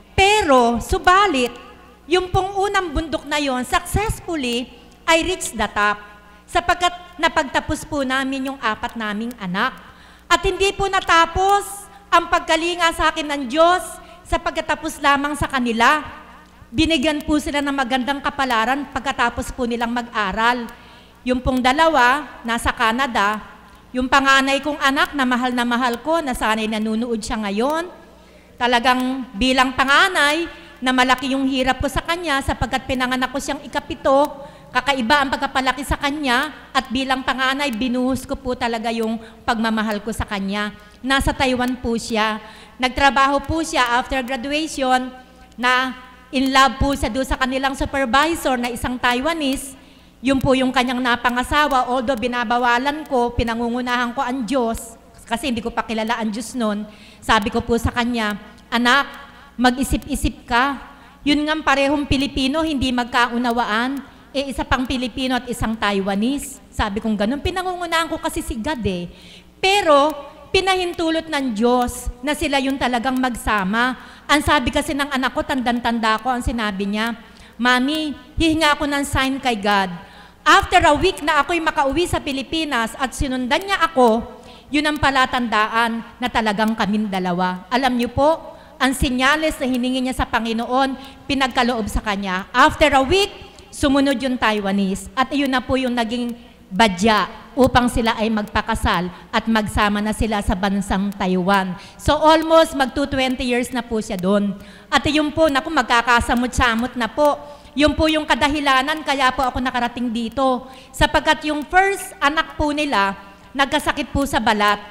Pero, subalit, yung pong unang bundok na yon, successfully, I reached the top. Sapagkat napagtapos po namin yung apat naming anak. At hindi po natapos ang pagkalinga sa akin ng Diyos sa pagkatapos lamang sa kanila. Binigyan po sila ng magandang kapalaran pagkatapos po nilang mag-aral. Yung pong dalawa, nasa Canada. Yung panganay kong anak na mahal na mahal ko, na sana'y nanunood siya ngayon. Talagang bilang panganay, na malaki yung hirap ko sa kanya sapagkat pinanganak ko siyang ikapito, kakaiba ang pagkapalaki sa kanya at bilang panganay, binuhos ko po talaga yung pagmamahal ko sa kanya. Nasa Taiwan po siya. Nagtrabaho po siya after graduation na in love po siya doon sa kanilang supervisor na isang Taiwanese. Yun po yung kanyang napangasawa. Although binabawalan ko, pinangungunahan ko ang Diyos kasi hindi ko pa kilala ang Diyos noon. Sabi ko po sa kanya, anak, mag-isip-isip ka. Yun nga parehong Pilipino, hindi magkaunawaan. Eh, isa pang Pilipino at isang Taiwanese. Sabi kong ganun, pinangungunahan ko kasi si God eh. Pero, pinahintulot ng Diyos na sila yung talagang magsama. Ang sabi kasi ng anak ko, tandang-tanda ko, ang sinabi niya, Mami, hihinga ako ng sign kay God. After a week na ako'y makauwi sa Pilipinas at sinundan niya ako, yun ang palatandaan na talagang kaming dalawa. Alam niyo po, ang senyales na hiningi niya sa Panginoon, pinagkaloob sa kanya. After a week, sumunod yung Taiwanese. At iyon na po yung naging badya upang sila ay magpakasal at magsama na sila sa bansang Taiwan. So almost mag twenty years na po siya doon. At yun po, naku, magkakasamot-samot na po. Yun po yung kadahilanan kaya po ako nakarating dito. Sapagkat yung first anak po nila, nagkasakit po sa balat.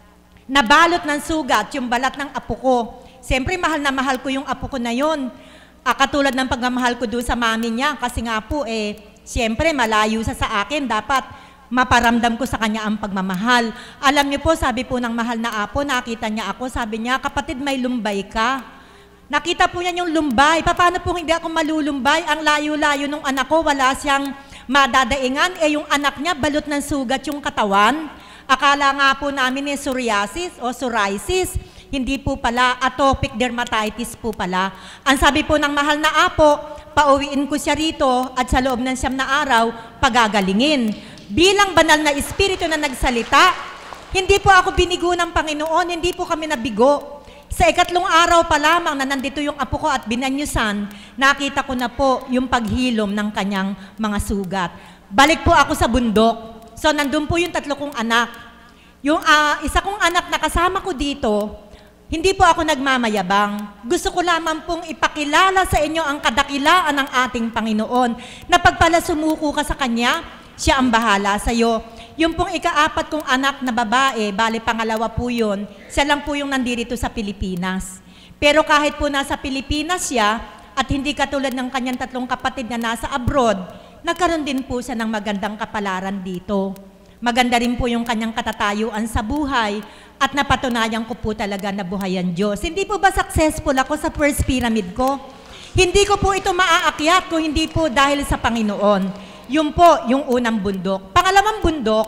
Nabalot ng sugat yung balat ng apo ko. Siyempre, mahal na mahal ko yung apo ko na yun. ah, katulad ng pagmamahal ko doon sa mami niya, kasi nga po, eh, siyempre, malayo sa sa akin, dapat maparamdam ko sa kanya ang pagmamahal. Alam niyo po, sabi po ng mahal na apo, nakita niya ako, sabi niya, kapatid, may lumbay ka. Nakita po niya yung lumbay. Paano po hindi ako malulumbay? Ang layo-layo ng anak ko, wala siyang madadaingan. Eh, yung anak niya, balot ng sugat yung katawan. Akala nga po namin eh, psoriasis o psoriasis. Hindi po pala, atopic dermatitis po pala. Ang sabi po ng mahal na apo, pauwiin ko siya rito at sa loob ng siyam na araw, pagagalingin. Bilang banal na espiritu na nagsalita, hindi po ako binigo ng Panginoon, hindi po kami nabigo. Sa ikatlong araw pa lamang na nandito yung apo ko at binanyusan, nakita ko na po yung paghilom ng kanyang mga sugat. Balik po ako sa bundok. So, nandun po yung tatlo kong anak. Yung uh, isa kong anak na kasama ko dito, hindi po ako nagmamayabang. Gusto ko lamang pong ipakilala sa inyo ang kadakilaan ng ating Panginoon na pagpala sumuko ka sa Kanya, siya ang bahala sa iyo. Yung pong ikaapat kong anak na babae, bali pangalawa po yun, siya lang po yung nandito sa Pilipinas. Pero kahit po nasa Pilipinas siya, at hindi katulad ng kanyang tatlong kapatid na nasa abroad, nagkaroon din po siya ng magandang kapalaran dito. Maganda rin po yung kanyang katatayuan sa buhay at napatunayan ko po talaga na buhay ang Diyos. Hindi po ba successful ako sa first pyramid ko? Hindi ko po ito maaakyat kung hindi po dahil sa Panginoon. Yun po yung unang bundok. Pangalawang bundok,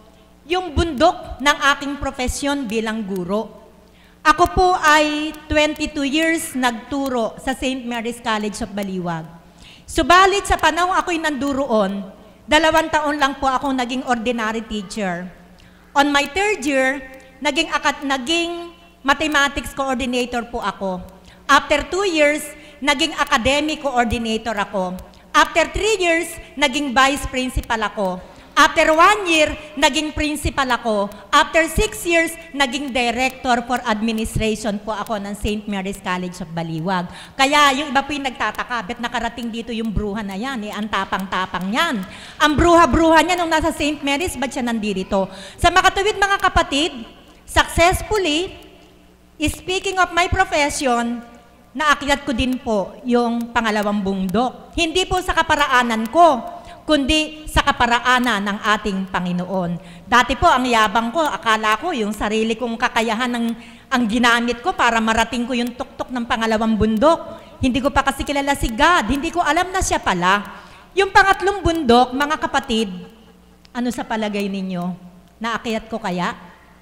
yung bundok ng aking profesyon bilang guro. Ako po ay twenty-two years nagturo sa Saint Mary's College of Baliwag. Subalit sa panahon ako'y nanduroon, dalawang taon lang po akong naging ordinary teacher. On my third year, naging, naging mathematics coordinator po ako. After two years, naging academic coordinator ako. After three years, naging vice principal ako. After one year, naging principal ako. After six years, naging director for administration po ako ng Saint Mary's College of Baliwag. Kaya yung iba po yung nagtataka, bet nakarating dito yung bruha na yan, eh, ang tapang-tapang yan. Ang bruha-bruha niya nung nasa Saint Mary's, ba't siya nandito? Sa makatuwid mga kapatid, successfully, speaking of my profession, naakyat ko din po yung pangalawang bundok. Hindi po sa kaparaanan ko, kundi sa kaparaanan ng ating Panginoon. Dati po, ang yabang ko, akala ko yung sarili kong kakayahan ng, ang ginamit ko para marating ko yung tuktok ng pangalawang bundok. Hindi ko pa kasi kilala si God. Hindi ko alam na siya pala. Yung pangatlong bundok, mga kapatid, ano sa palagay ninyo? Naakyat ko kaya?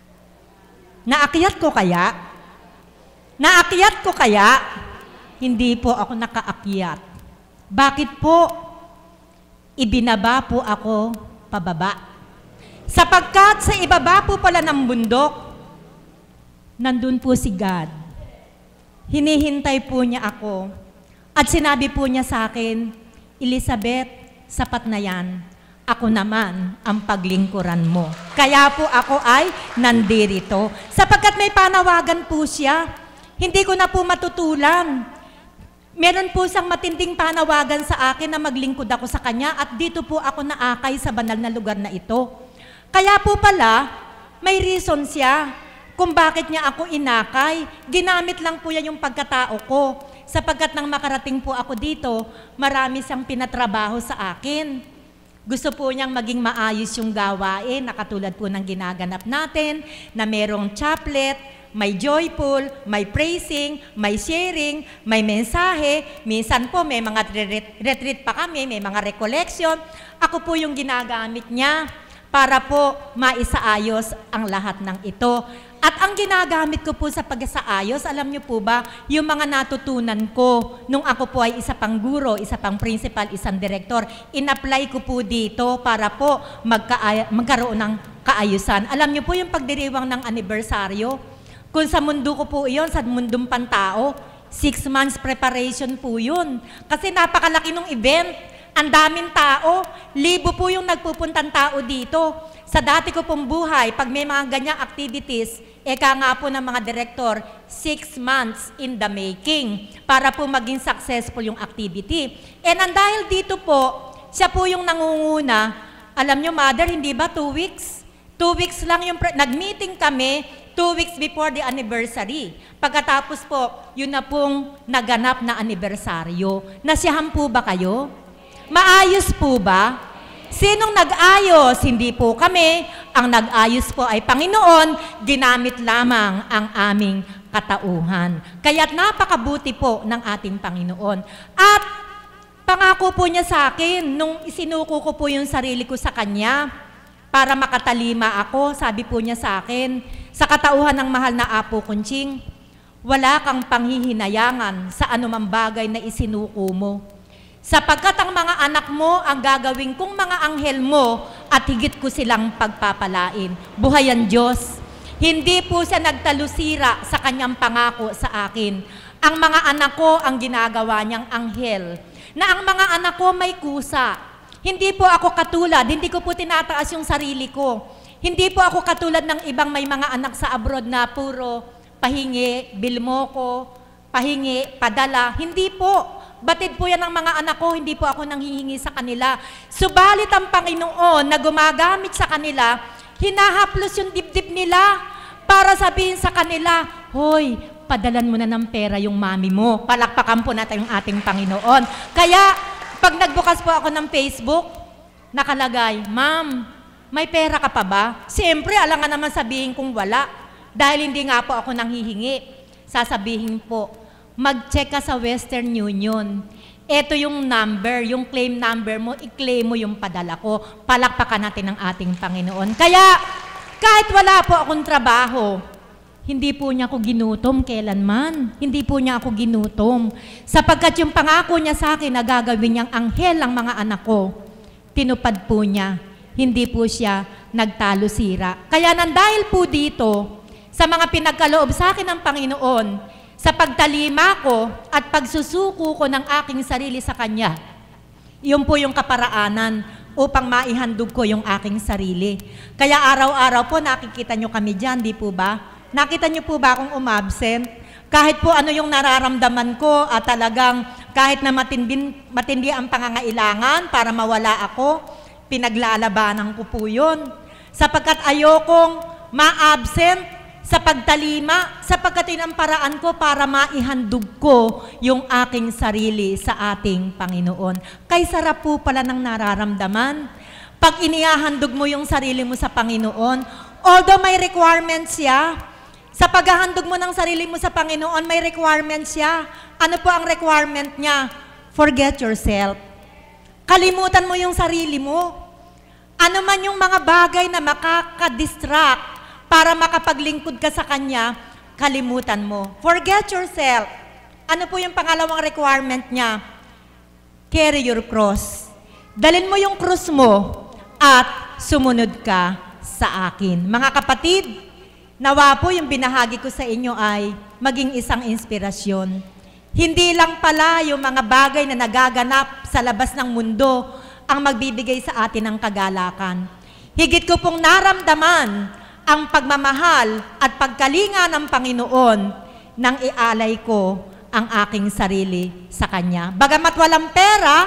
Naakyat ko kaya? Naakyat ko kaya? Hindi po ako nakaakyat. Bakit po? Ibinaba po ako pababa. Sapagkat sa ibaba po pala ng bundok, nandun po si God. Hinihintay po niya ako. At sinabi po niya sa akin, Elizabeth, sapat na yan. Ako naman ang paglingkuran mo. Kaya po ako ay nandirito. Sapagkat may panawagan po siya, hindi ko na po matutulan. Meron po siyang matinding panawagan sa akin na maglingkod ako sa Kanya at dito po ako naakay sa banal na lugar na ito. Kaya po pala, may reason siya kung bakit niya ako inakay. Ginamit lang po yan yung pagkatao ko. Sapagkat nang makarating po ako dito, marami siyang pinatrabaho sa akin. Gusto po niyang maging maayos yung gawain na katulad po ng ginaganap natin, na merong chaplet, may joyful, may praising, may sharing, may mensahe. Minsan po may mga retreat pa kami, may mga recollection. Ako po yung ginagamit niya para po maisaayos ang lahat ng ito. At ang ginagamit ko po sa pag-isaayos, alam niyo po ba, yung mga natutunan ko nung ako po ay isa pang guro, isa pang principal, isang direktor, in-apply ko po dito para po magka- magkaroon ng kaayusan. Alam niyo po yung pagdiriwang ng anibersaryo, kung sa mundo ko po iyon, sa mundong pantao, six months preparation po yun. Kasi napakalaki ng event, ang daming tao, libo po yung nagpupuntang tao dito. Sa dati ko pong buhay, pag may mga ganyang activities, eka nga po ng mga direktor, six months in the making para po maging successful yung activity. And ang dahil dito po, siya po yung nangunguna. Alam nyo, Mother, hindi ba two weeks? Two weeks lang yung, nag-meeting kami, two weeks before the anniversary. Pagkatapos po, yun na pong naganap na anibersaryo. Nasiyahan po ba kayo? Maayos po ba? Sinong nag-ayos? Hindi po kami. Ang nag-ayos po ay Panginoon, ginamit lamang ang aming katauhan. Kaya't napakabuti po ng ating Panginoon. At pangako po niya sa akin, nung isinuko ko po yung sarili ko sa Kanya, para makatalima ako, sabi po niya sa akin, sa katauhan ng mahal na Apo Kunching, wala kang panghihinayangan sa anumang bagay na isinuko mo. Sapagkat ang mga anak mo ang gagawin kong mga anghel mo at higit ko silang pagpapalain. Buhay ang Diyos. Hindi po siya nagtalusira sa kanyang pangako sa akin. Ang mga anak ko ang ginagawa niyang anghel. Na ang mga anak ko may kusa. Hindi po ako katulad, hindi ko po tinataas yung sarili ko. Hindi po ako katulad ng ibang may mga anak sa abroad na puro pahingi, bilmo ko, pahingi, padala. Hindi po. Batid po yan ng mga anak ko, hindi po ako nanghihingi sa kanila. Subalit ang Panginoon na gumagamit sa kanila, hinahaplos yung dibdib nila para sabihin sa kanila, hoy, padalan mo na ng pera yung mami mo. Palakpakan po natin yung ating Panginoon. Kaya, pag nagbukas po ako ng Facebook, nakalagay, Ma'am, may pera ka pa ba? Siyempre, alangan naman sabihin kung wala. Dahil hindi nga po ako nanghihingi. Sasabihin po, mag-check ka sa Western Union. Ito yung number, yung claim number mo, i-claim mo yung padala ko. Palakpakan natin ang ating Panginoon. Kaya, kahit wala po akong trabaho, hindi po niya ako ginutom kailanman. Hindi po niya ako ginutom. Sapagkat yung pangako niya sa akin na gagawin niyang anghel ang mga anak ko, tinupad po niya. Hindi po siya nagtalo-sira. Kaya nang dahil po dito, sa mga pinagkaloob sa akin ng Panginoon, sa pagtalima ko at pagsusuko ko ng aking sarili sa Kanya, yun po yung kaparaanan upang maihandog ko yung aking sarili. Kaya araw-araw po nakikita nyo kami dyan, di po ba? Nakita nyo po ba akong umabsent? Kahit po ano yung nararamdaman ko at talagang kahit na matindi, matindi ang pangangailangan para mawala ako, pinaglalabanan ko po yun. Sapagkat ayokong ma-absent sa pagtalima, sapagkat yun ang paraan ko para maihandog ko yung aking sarili sa ating Panginoon. Kay sarap po pala ng nararamdaman. Pag inihahandog mo yung sarili mo sa Panginoon, although may requirements siya, sa paghahandog mo ng sarili mo sa Panginoon, may requirements siya. Ano po ang requirement niya? Forget yourself. Kalimutan mo yung sarili mo. Ano man yung mga bagay na makakadistract para makapaglingkod ka sa Kanya, kalimutan mo. Forget yourself. Ano po yung pangalawang requirement niya? Carry your cross. Dalin mo yung cross mo at sumunod ka sa akin. Mga kapatid, nawa po yung binahagi ko sa inyo ay maging isang inspirasyon. Hindi lang pala yung mga bagay na nagaganap sa labas ng mundo ang magbibigay sa atin ng kagalakan. Higit ko pong naramdaman ang pagmamahal at pagkalinga ng Panginoon nang ialay ko ang aking sarili sa Kanya. Bagamat walang pera,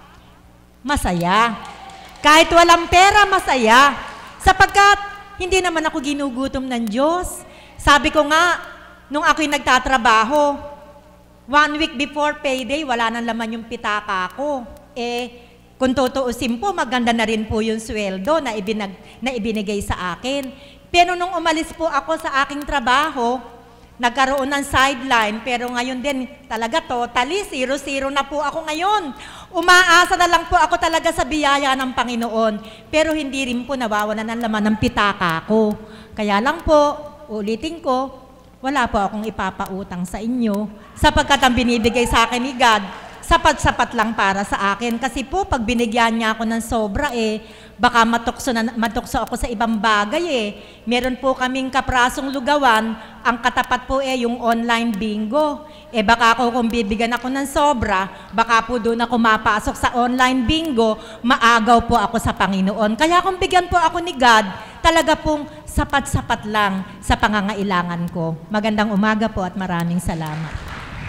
masaya. Kahit walang pera, masaya. Sapagkat hindi naman ako ginugutom ng Diyos. Sabi ko nga, nung ako'y nagtatrabaho, one week before payday, wala nang laman yung pitaka ko. Eh, kung tutuusin po, maganda na rin po yung sweldo na, ibinag, na ibinigay sa akin. Pero nung umalis po ako sa aking trabaho, nagkaroon ng sideline, pero ngayon din talaga totally zero-zero na po ako ngayon. Umaasa na lang po ako talaga sa biyaya ng Panginoon, pero hindi rin po nawawalan ng laman ng pitaka ko. Kaya lang po, ulitin ko, wala po akong ipapautang sa inyo, sapagkat ang binibigay sa akin ni God, sapat-sapat lang para sa akin. Kasi po, pag binigyan niya ako ng sobra, eh, baka matukso, na, matukso ako sa ibang bagay eh. Meron po kaming kaprasong lugawan, ang katapat po eh yung online bingo. Eh baka ako kung bibigyan ako ng sobra, baka po doon ako mapasok sa online bingo, maagaw po ako sa Panginoon. Kaya kung bigyan po ako ni God, talaga pong sapat-sapat lang sa pangangailangan ko. Magandang umaga po at maraming salamat.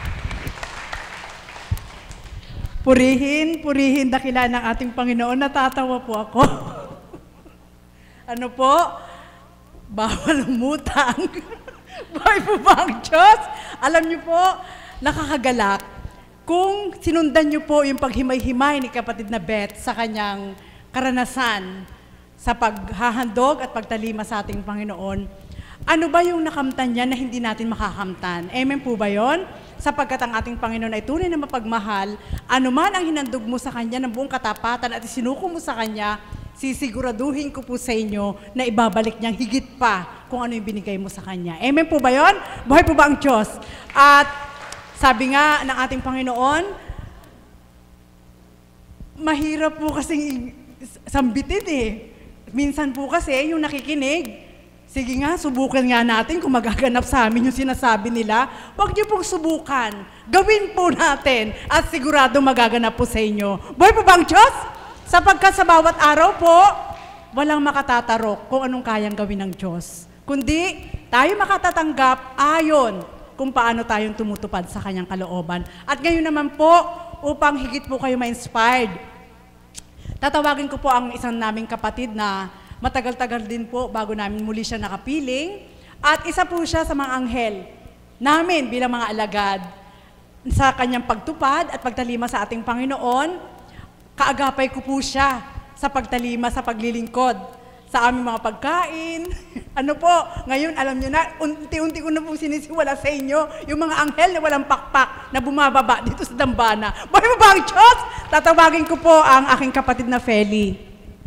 Purihin, purihin dakilan ng ating Panginoon. Natatawa po ako. Ano po? bawal umutang. Buhay po ba ang Diyos? Alam niyo po, nakakagalak kung sinundan niyo po yung paghimay-himay ni kapatid na Beth sa kanyang karanasan sa paghahandog at pagtalima sa ating Panginoon. Ano ba yung nakamtan niya na hindi natin makakamtan? Amen po ba yun? Sapagkat ang ating Panginoon ay tunay na mapagmahal, anuman ang hinandog mo sa Kanya ng buong katapatan at isinuko mo sa Kanya, sisiguraduhin ko po sa inyo na ibabalik niyang higit pa kung ano yung binigay mo sa Kanya. Amen po ba yun? Buhay po ba ang Diyos? At sabi nga ng ating Panginoon, mahirap po kasing sambitin eh. Minsan po kasi yung nakikinig, sige nga, subukan nga natin kung magaganap sa amin yung sinasabi nila. Huwag niyo pong subukan. Gawin po natin at sigurado magaganap po sa inyo. Buhay po ba ang Diyos? Sapagkat sa bawat araw po, walang makatatarok kung anong kayang gawin ng Diyos. Kundi tayo makatatanggap ayon kung paano tayong tumutupad sa Kanyang kalooban. At ngayon naman po, upang higit po kayo ma-inspired, tatawagin ko po ang isang naming kapatid na matagal-tagal din po bago namin muli siya nakapiling. At isa po siya sa mga anghel namin bilang mga alagad sa kanyang pagtupad at pagtalima sa ating Panginoon. Kaagapay ko po siya sa pagtalima, sa paglilingkod, sa aming mga pagkain. Ano po, ngayon alam niyo na, unti-unti ko na po sinisiwala sa inyo yung mga anghel na walang pakpak na bumababa dito sa dambana. Buhay mo ba ang Diyos? Tatawagin ko po ang aking kapatid na Feli.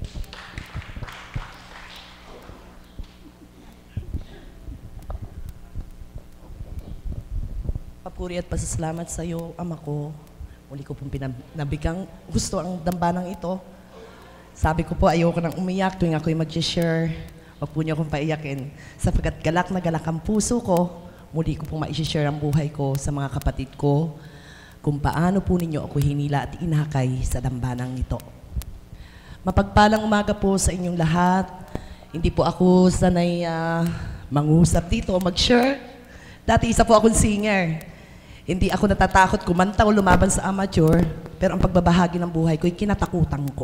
Papuri at pasasalamat sa iyo, Ama ko. Muli ko pong pinabigang gusto ang dambanang ito. Sabi ko po, ayoko nang umiyak tuwing ako'y mag-share. Huwag po niyo akong paiyakin. Sapagkat galak na galak ang puso ko, muli ko pong ma-share ang buhay ko sa mga kapatid ko kung paano po ninyo ako hinila at inakay sa dambanang ito. Mapagpalang umaga po sa inyong lahat. Hindi po ako sanay uh, mangusap dito o mag-share. Dati isa po akong singer. Hindi ako natatakot kumanta o lumaban sa amateur, pero ang pagbabahagi ng buhay ko ay kinatakutan ko.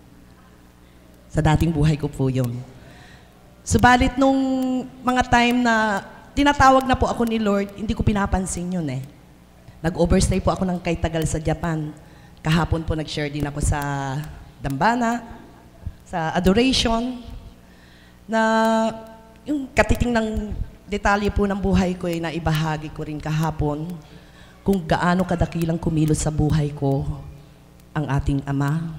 Sa dating buhay ko po yun. Subalit nung mga time na tinatawag na po ako ni Lord, hindi ko pinapansin yun eh. Nag-overstay po ako ng kay tagal sa Japan. Kahapon po nag-share din ako sa Dambana, sa Adoration, na yung katiting ng detalye po ng buhay ko ay naibahagi ko rin kahapon kung gaano kadakilang kumilos sa buhay ko ang ating Ama.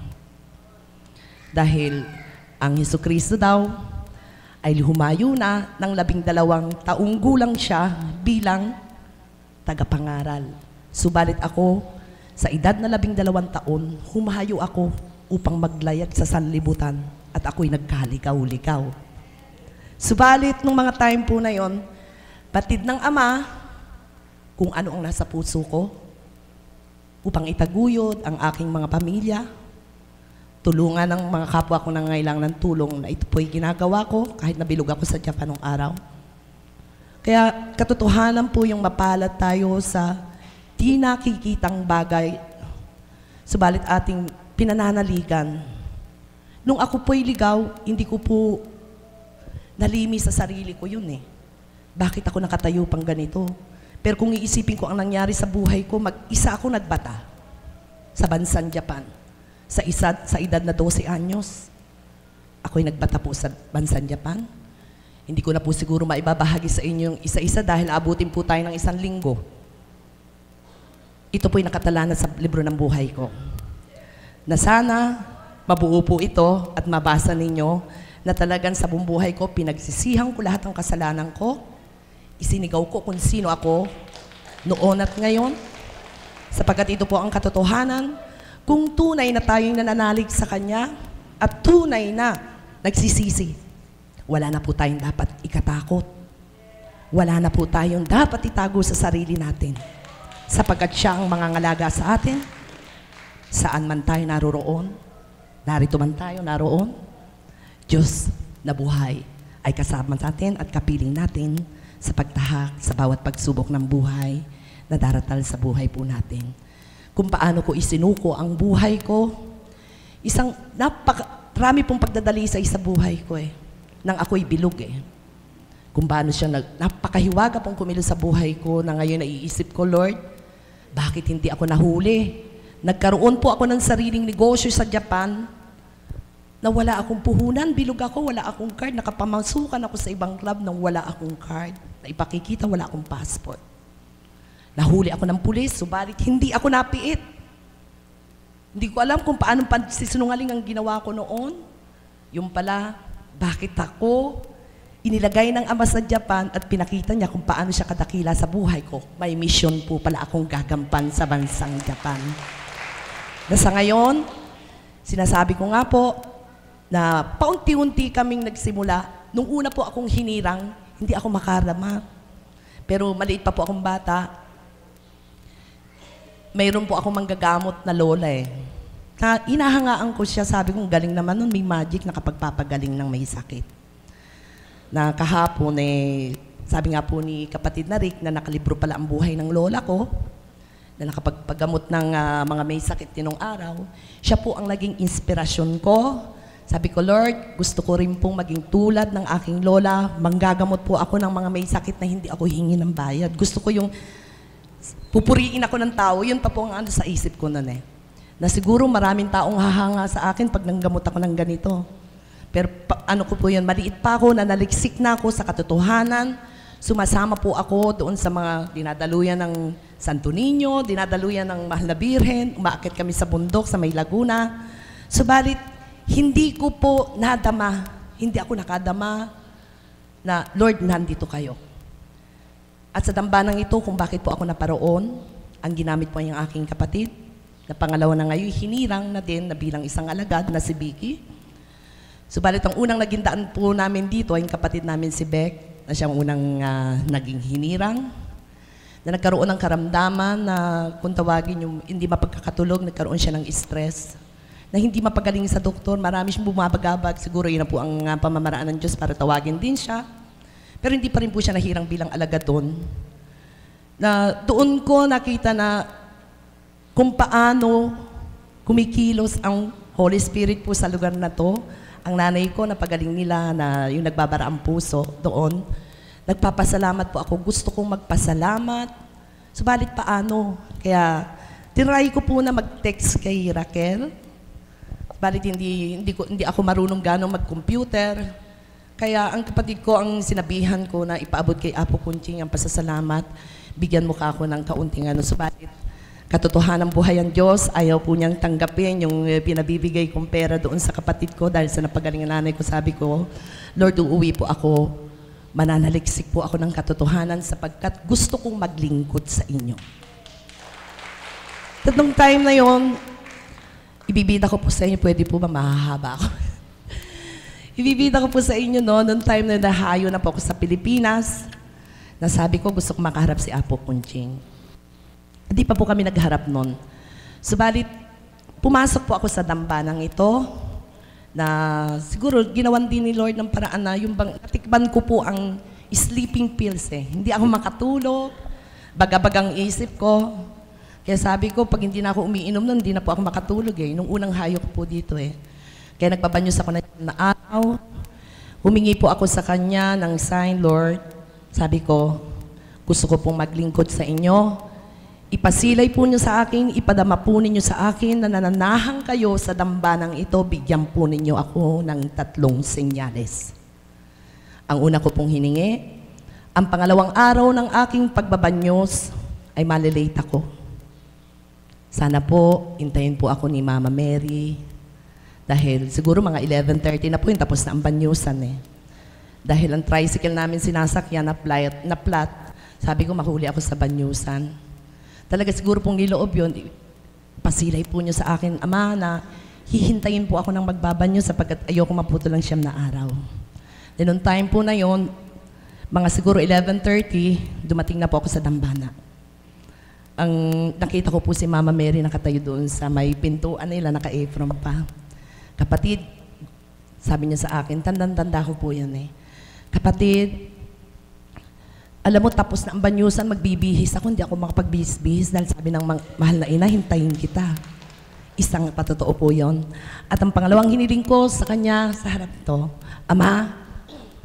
Dahil ang Hesukristo daw ay humayo na ng labing dalawang taong gulang siya bilang tagapangaral. Subalit ako, sa edad na labing dalawang taon, humayo ako upang maglayag sa sanlibutan at ako'y nagkalikaw-likaw. Subalit, nung mga time po na yon, batid ng Ama, kung ano ang nasa puso ko, upang itaguyod ang aking mga pamilya, tulungan ng mga kapwa ko na ngailangan ng tulong na ito po'y ginagawa ko kahit nabilog ako sa Japan nung araw. Kaya katotohanan po yung mapalad tayo sa di nakikitang bagay, subalit ating pinananaligan. Nung ako po'y ligaw, hindi ko po nalimi sa sarili ko yun eh. Bakit ako nakatayo pang ganito? Pero kung iisipin ko ang nangyari sa buhay ko, mag-isa ako nagbata sa bansang Japan. Sa, isa, sa edad na dose anyos, ako'y nagbata po sa bansang Japan. Hindi ko na po siguro maibabahagi sa inyo yung isa-isa dahil abutin po tayo ng isang linggo. Ito po'y nakatala na sa libro ng buhay ko. Na sana mabuo po ito at mabasa ninyo na talagang sa buong buhay ko, pinagsisihan ko lahat ng kasalanan ko, isinigaw ko kung sino ako noon at ngayon, sapagkat ito po ang katotohanan, kung tunay na tayong nananalig sa Kanya at tunay na nagsisisi, wala na po tayong dapat ikatakot. Wala na po tayong dapat itago sa sarili natin, sapagkat siya ang mangangalaga sa atin, saan man tayo naroroon, narito man tayo naroon, Diyos na buhay ay kasama natin at kapiling natin sa pagtahak sa bawat pagsubok ng buhay na daratal sa buhay po natin. Kung paano ko isinuko ang buhay ko, isang napakarami pong pagdadali sa isa buhay ko eh, nang ako'y bilog eh. kung paano siya nag, napakahiwaga pong kumilos sa buhay ko na ngayon naiisip ko, Lord, bakit hindi ako nahuli? Nagkaroon po ako ng sariling negosyo sa Japan na wala akong puhunan, bilog ako, wala akong card, nakapamasukan ako sa ibang club nang wala akong card, na ipakikita wala akong passport. Nahuli ako ng pulis, subalit hindi ako napiit. Hindi ko alam kung paano sisinungaling ang ginawa ko noon. Yung pala, bakit ako inilagay ng ama sa Japan at pinakita niya kung paano siya kadakila sa buhay ko. May mission po pala akong gagampan sa bansang Japan. Na sa ngayon, sinasabi ko nga po, na paunti-unti kaming nagsimula. Nung una po akong hinirang, hindi ako makarama. Pero maliit pa po akong bata, mayroon po akong manggagamot na lola eh. Na inahangaan ko siya, sabi kong galing naman nun, may magic na kapagpapagaling ng may sakit. Na kahapon eh, sabi nga po ni kapatid na Rick na nakalibro pala ang buhay ng lola ko, na nakapagpagamot ng uh, mga may sakit tinong araw, siya po ang naging inspirasyon ko. Sabi ko, Lord, gusto ko rin pong maging tulad ng aking lola, manggagamot po ako ng mga may sakit na hindi ako hingi ng bayad. Gusto ko yung pupuriin ako ng tao, yun pa po ang ano sa isip ko nun eh. Na siguro maraming taong hahanga sa akin pag nanggamot ako ng ganito. Pero pa, ano ko po yun, maliit pa ako, nanaliksik na ako sa katotohanan. Sumasama po ako doon sa mga dinadaluyan ng Santo Niño, dinadaluyan ng Mahal na Birhen, umaakit kami sa bundok sa May Laguna. Subalit, hindi ko po nadama, hindi ako nakadama na, Lord, nandito kayo. At sa dambanang ito, kung bakit po ako naparoon, ang ginamit po yung aking kapatid, na pangalawa na ngayon, hinirang na din na bilang isang alagad na si Vicky. Subalit ang unang naging daan po namin dito ay yung kapatid namin si Beck, na siyang unang uh, naging hinirang, na nagkaroon ng karamdaman na kung tawagin yung hindi mapagkakatulog, nagkaroon siya ng stress, na hindi mapagaling sa doktor, marami siyang bumabagabag, siguro yun na po ang uh, pamamaraan ng Diyos para tawagin din siya. Pero hindi pa rin po siya nahirang bilang alagad doon. Na doon ko nakita na kung paano kumikilos ang Holy Spirit po sa lugar na to. Ang nanay ko, napagaling nila na yung nagbabara ang puso doon. Nagpapasalamat po ako. Gusto kong magpasalamat. Subalit paano? Kaya tinry ko po na mag-text kay Raquel. Subalit hindi, hindi, ko, hindi ako marunong gano'ng mag-computer. Kaya ang kapatid ko, ang sinabihan ko na ipaabot kay Apo Kunching ang pasasalamat, bigyan mo ka ako ng kaunting ano. Subalit, katotohanan ng buhay ang Diyos, ayaw po niyang tanggapin yung pinabibigay kong pera doon sa kapatid ko dahil sa napagaling ng nanay ko. Sabi ko, Lord, uuwi po ako, mananaliksik po ako ng katotohanan sapagkat gusto kong maglingkod sa inyo. Tatlong time na yon, ibibida ko po sa inyo, pwede po ba mahahaba ako? Ibibida ko po sa inyo no, noong time na nahayo na po ako sa Pilipinas, na sabi ko gusto kong makaharap si Apo Kunching. Hindi pa po kami nagharap nun. Subalit, pumasok po ako sa dambanang ito na siguro ginawan din ni Lord ng paraan na yung bang, natikban ko po ang sleeping pills eh. Hindi ako makatulog, bagabagang isip ko. Kaya sabi ko, pag hindi na ako umiinom nun, hindi na po ako makatulog eh. Nung unang hayo ko po dito eh. Kaya nagbabanyos ako na, na araw. Humingi po ako sa Kanya ng sign, Lord. Sabi ko, gusto ko pong maglingkod sa inyo. Ipasilay po niyo sa akin, ipadama po ninyo sa akin na nananahan kayo sa dambanang ito, bigyan po ninyo ako ng tatlong senyales. Ang una ko pong hiningi, ang pangalawang araw ng aking pagbabanyos ay malilate ako. Sana po, intayin po ako ni Mama Mary, dahil siguro mga eleven thirty na po yun, tapos na ang banyusan eh. Dahil ang tricycle namin sinasakyan na flat, na flat, sabi ko mahuli ako sa banyusan. Talaga siguro pong niloob yun, pasilay po niyo sa akin, Ama, na hihintayin po ako ng magbabanyo sapagkat ayoko maputo lang siyam na araw. Then noong time po na yon, mga siguro eleven thirty, dumating na po ako sa dambana. Ang nakita ko po si Mama Mary nakatayo doon sa may pintuan nila, naka-apron pa. Kapatid, sabi niya sa akin, tandang-tanda ko po yan eh. Kapatid, alam mo, tapos na ang banyusan, magbibihis ako, hindi ako makapagbihis-bihis dahil sabi ng mahal na ina, hintayin kita. Isang patotoo po yon. At ang pangalawang hiniling ko sa Kanya, sa harap ito, Ama,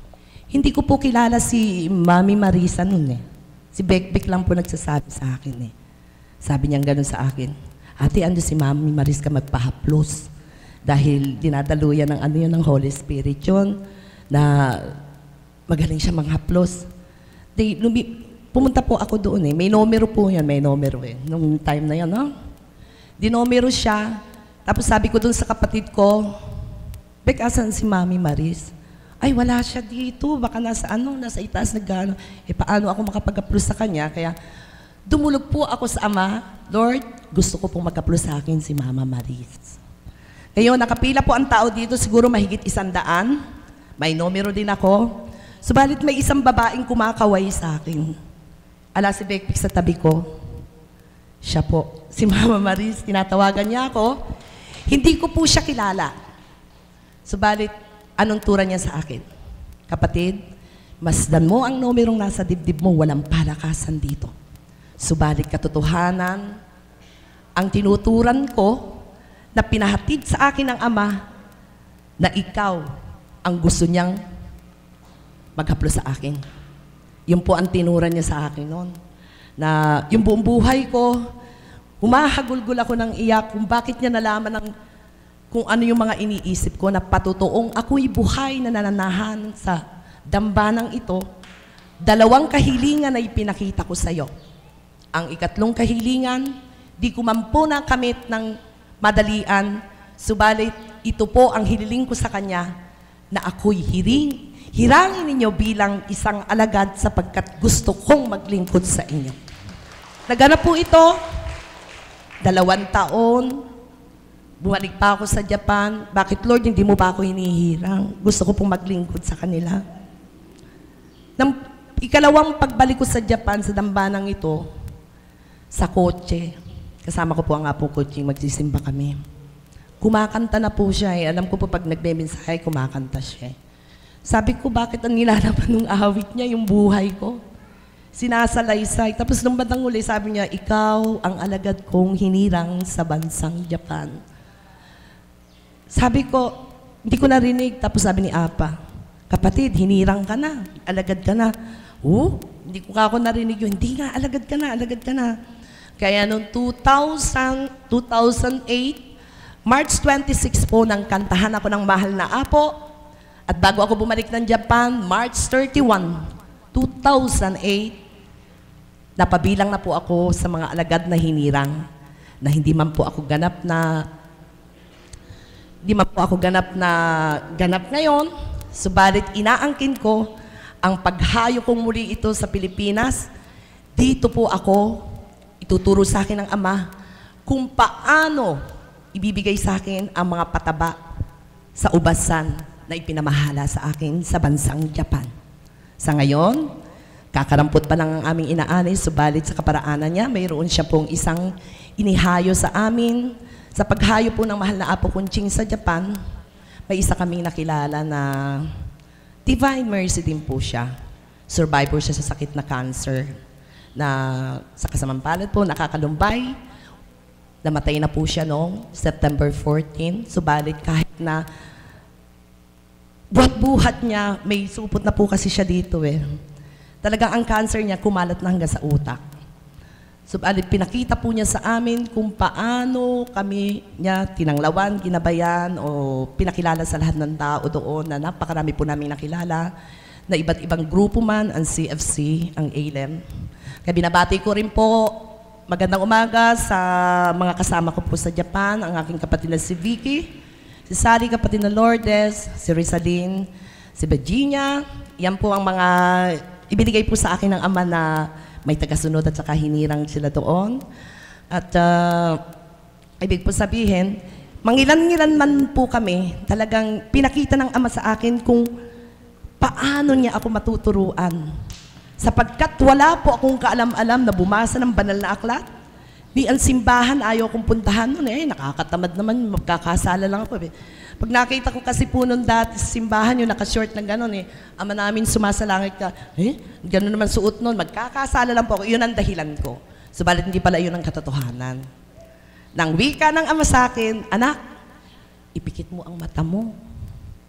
Hindi ko po kilala si Mami Marisa nun eh. Si Bekbek lang po nagsasabi sa akin eh. Sabi niya gano'n sa akin, ate, ando si Mami Maris ka magpahaplos. Dahil dinadaluyan ng ano yun, ng Holy Spirit yun, na magaling siya manghaplos. Di, lumi, pumunta po ako doon eh. May numero po yan, may numero eh. Nung time na yan, no? Dinomero siya. Tapos sabi ko doon sa kapatid ko, Bek, asan si Mami Maris? Ay, wala siya dito. Baka nasa ano, nasa itaas nag-ano. Eh, paano ako makapag-aplos sa kanya? Kaya, dumulog po ako sa Ama, Lord, gusto ko pong mag-aplos sa akin si Mama Maris. Ngayon, nakapila po ang tao dito, siguro mahigit isang daan. May numero din ako. Subalit may isang babaeng kumakaway sa akin. Ala si Bekbek sa tabi ko. Siya po, si Mama Maris, tinatawagan niya ako. Hindi ko po siya kilala. Subalit, anong tura niya sa akin? Kapatid, masdan mo ang numerong nasa dibdib mo, walang palakasan dito. Subalit katotohanan, ang tinuturan ko na pinahatid sa akin ng Ama na ikaw ang gusto niyang maghaplos sa akin. Yun po ang tinuran niya sa akin noon. Na yung buong buhay ko, humahagulgul ako ng iyak kung bakit niya nalaman ng kung ano yung mga iniisip ko na patutuong ako'y buhay na nananahan sa dambanang ito. Dalawang kahilingan na ipinakita ko sa iyo. Ang ikatlong kahilingan, di ko man po nakamit ng madalian, subalit ito po ang hiniling ko sa Kanya na ako'y hiring. Hirangin ninyo bilang isang alagad sapagkat gusto kong maglingkod sa inyo. Naganap po ito, dalawang taon, bumalik pa ako sa Japan. Bakit, Lord, hindi mo ba ako hinihirang? Gusto ko pong maglingkod sa kanila. Nang ikalawang pagbalik ko sa Japan, sa dambanang ito, sa kotse, kasama ko po ang apo kotse, magsisimba kami. Kumakanta na po siya eh. Alam ko po pag nagbe-mensahe, kumakanta siya eh. Sabi ko, bakit ang nilalaman ng awit niya, yung buhay ko? Sinasalaysay. Tapos nung bandang uli, sabi niya, ikaw ang alagad kong hinirang sa bansang Japan. Sabi ko, hindi ko narinig. Tapos sabi ni Apa, kapatid, hinirang ka na, alagad ka na. Oh, hindi ko ka ako narinig yun. Hindi nga, alagad ka na, alagad ka na. Kaya noong two thousand, two thousand eight, March twenty-six po, nang kantahan ako ng Mahal na Apo. At bago ako bumalik ng Japan, March thirty-first, two thousand eight, napabilang na po ako sa mga alagad na hinirang na hindi man po ako ganap na hindi man po ako ganap na ganap ngayon, subalit inaangkin ko ang paghayo kong muli ito sa Pilipinas. Dito po ako ituturo sa akin ng Ama kung paano ibibigay sa akin ang mga pataba sa ubasan na ipinamahala sa akin sa bansang Japan. Sa ngayon, kakarampot pa lang ang aming inaanay, subalit sa kaparaanan niya, mayroon siya pong isang inihayo sa amin. Sa paghayo po ng Mahal na Apo Kunching sa Japan, may isa kaming nakilala na Divine Mercy din po siya. Survivor siya sa sakit na cancer, na sa kasamang palad po, nakakalumbay. Namatay na po siya noong September fourteenth, subalit kahit na buhat-buhat niya, may supot na po kasi siya dito eh. Talagang ang cancer niya kumalat na hanggang sa utak. So, pinakita po niya sa amin kung paano kami niya tinanglawan, ginabayan, o pinakilala sa lahat ng tao doon na napakarami po namin nakilala, na iba't ibang grupo man, ang C F C, ang A L E M. Kaya binabati ko rin po, magandang umaga sa mga kasama ko po sa Japan, ang aking kapatid na si Vicky, si Sally, kapatid na Lourdes, si Rizalyn, si Virginia. Yan po ang mga ibinigay po sa akin ng Ama na may tagasunod at saka hinirang sila doon. At uh, ibig po sabihin, mangilan-ngilan man po kami, talagang pinakita ng Ama sa akin kung paano niya ako matuturuan. Sapagkat wala po akong kaalam-alam na bumasa ng banal na aklat. Di ang simbahan, ayaw kong puntahan nun eh. Nakakatamad naman, magkakasala lang ako eh. Pag nakita ko kasi po nun dati sa simbahan, yung nakashort na gano'n eh, Ama namin sumasalangit ka, eh, gano'n naman suot nun, magkakasala lang po ako. Yun ang dahilan ko. Subalit hindi pala yun ang katotohanan. Nang wika ng Ama sa akin, anak, ipikit mo ang mata mo.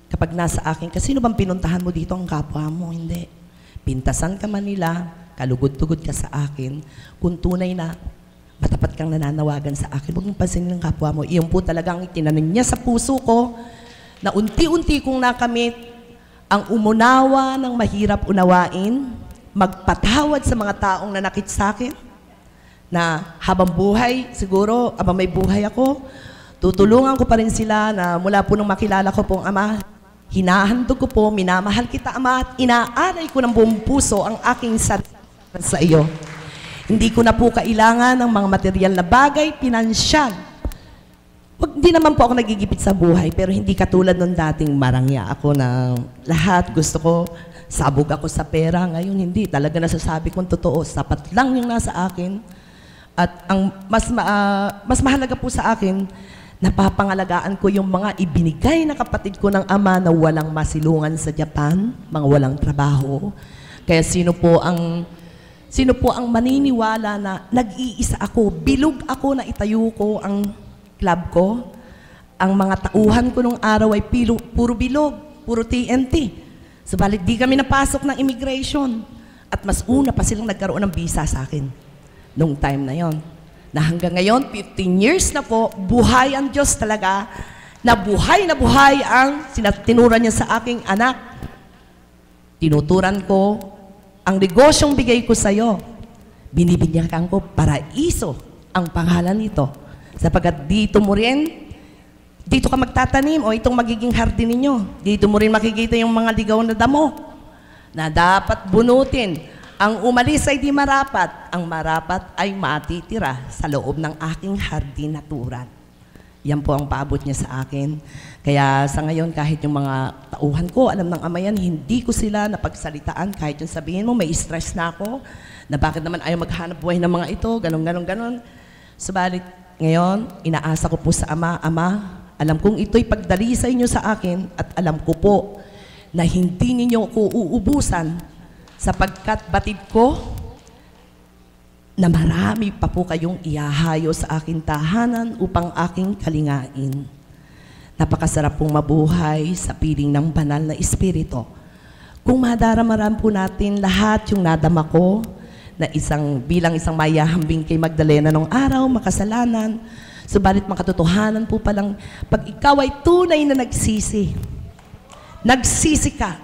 kapag nasa akin, kasi sino bang pinuntahan mo dito ang kapwa mo? Hindi. Pintasan ka man nila, kalugod-tugod ka sa akin, kung tunay na matapat kang nananawagan sa akin, huwag mong pansinin ng kapwa mo. Iyon po talagang itinanim niya sa puso ko na unti-unti kong nakamit ang umunawa ng mahirap unawain, magpatawad sa mga taong nanakit sa akin, na habang buhay, siguro, habang may buhay ako, tutulungan ko pa rin sila na mula po nung makilala ko pong Ama, hinahandog ko po, minamahal kita Ama, at inaaray ko ng buong puso ang aking sarili sa iyo. Hindi ko na po kailangan ng mga material na bagay, pinansyal. Wag, hindi naman po ako nagigipit sa buhay, pero hindi katulad nung dating marangya ako na lahat gusto ko, sabog ako sa pera. Ngayon hindi, talaga nasasabi kong totoo, sapat lang yung nasa akin. At ang mas, ma uh, mas mahalaga po sa akin, napapangalagaan ko yung mga ibinigay na kapatid ko ng Ama na walang masilungan sa Japan, mga walang trabaho. Kaya sino po ang Sino po ang maniniwala na nag-iisa ako, bilog ako na itayo ko ang club ko? Ang mga tauhan ko nung araw ay pilo, puro bilog, puro T N T. Subalit di kami napasok ng immigration. At mas una pa silang nagkaroon ng visa sa akin nung time na yon. Na hanggang ngayon, fifteen years na po, buhay ang Diyos talaga, na buhay na buhay ang tinura niya sa aking anak. Tinuturan ko ang negosyong bigay ko sa iyo, binibigyan ko paraiso ang pangalan nito. Sapagkat dito mo rin, dito ka magtatanim o itong magiging hardin ninyo. Dito mo rin makikita yung mga ligaw na damo na dapat bunutin. Ang umalis ay di marapat, ang marapat ay matitira sa loob ng aking hardin naturan. Yan po ang paabot niya sa akin. Kaya sa ngayon, kahit yung mga tauhan ko, alam ng Ama yan, hindi ko sila napagsalitaan. Kahit yung sabihin mo, may stress na ako, na bakit naman ayaw maghanap buhay ng mga ito, ganon, ganon, ganon. Subalit, ngayon, inaasa ko po sa Ama, Ama, alam kong ito'y pagdalisay niyo sa akin at alam ko po na hindi ninyo ko uubusan sapagkat batid ko na marami pa po kayong ihahayo sa aking tahanan upang aking kalingain. Napakasarap pong mabuhay sa piling ng banal na Espiritu. Kung madaramaran po natin lahat yung nadama ko, na isang, bilang isang mayahambing kay Magdalena nung araw, makasalanan, subalit makatotohanan po palang, pag ikaw ay tunay na nagsisi, nagsisi ka,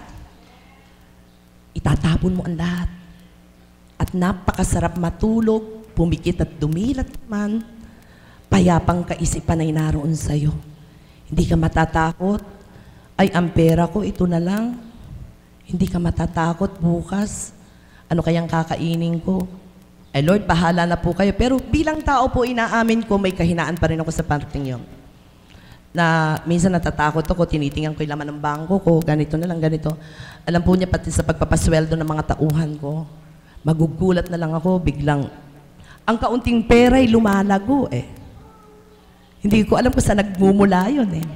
itatapon mo ang lahat. At napakasarap matulog, pumikit at dumilat man, payapang kaisipan ay naroon sa'yo. Hindi ka matatakot, ay ang pera ko, ito na lang. Hindi ka matatakot bukas, ano kayang kakainin ko? Ay Lord, bahala na po kayo. Pero bilang tao po, inaamin ko, may kahinaan pa rin ako sa parting yun. Na minsan natatakot ako, tinitingnan ko yung laman ng bangko ko, ganito na lang, ganito. Alam po niya, pati sa pagpapasweldo ng mga tauhan ko, magugulat na lang ako, biglang, ang kaunting pera ay lumalago eh. Hindi ko alam kung saan nagmumula yun eh.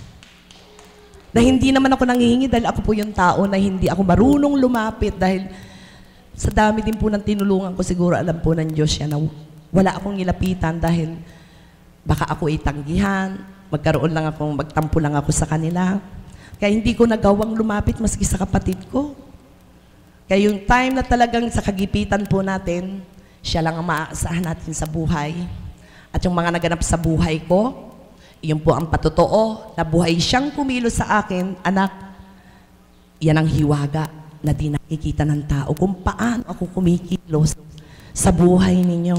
Na hindi naman ako nangihingi dahil ako po yung tao na hindi ako marunong lumapit dahil sa dami din po ng tinulungan ko, siguro alam po ng Diyos yan na wala akong nilapitan dahil baka ako itanggihan, magkaroon lang akong, magtampo lang ako sa kanila. Kaya hindi ko nagawang lumapit maski sa kapatid ko. Kaya yung time na talagang sa kagipitan po natin, siya lang ang maaasahan natin sa buhay. At yung mga naganap sa buhay ko, yun po ang patotoo na buhay siyang kumilos sa akin, anak, yan ang hiwaga na di nakikita ng tao kung paano ako kumikilos sa buhay ninyo.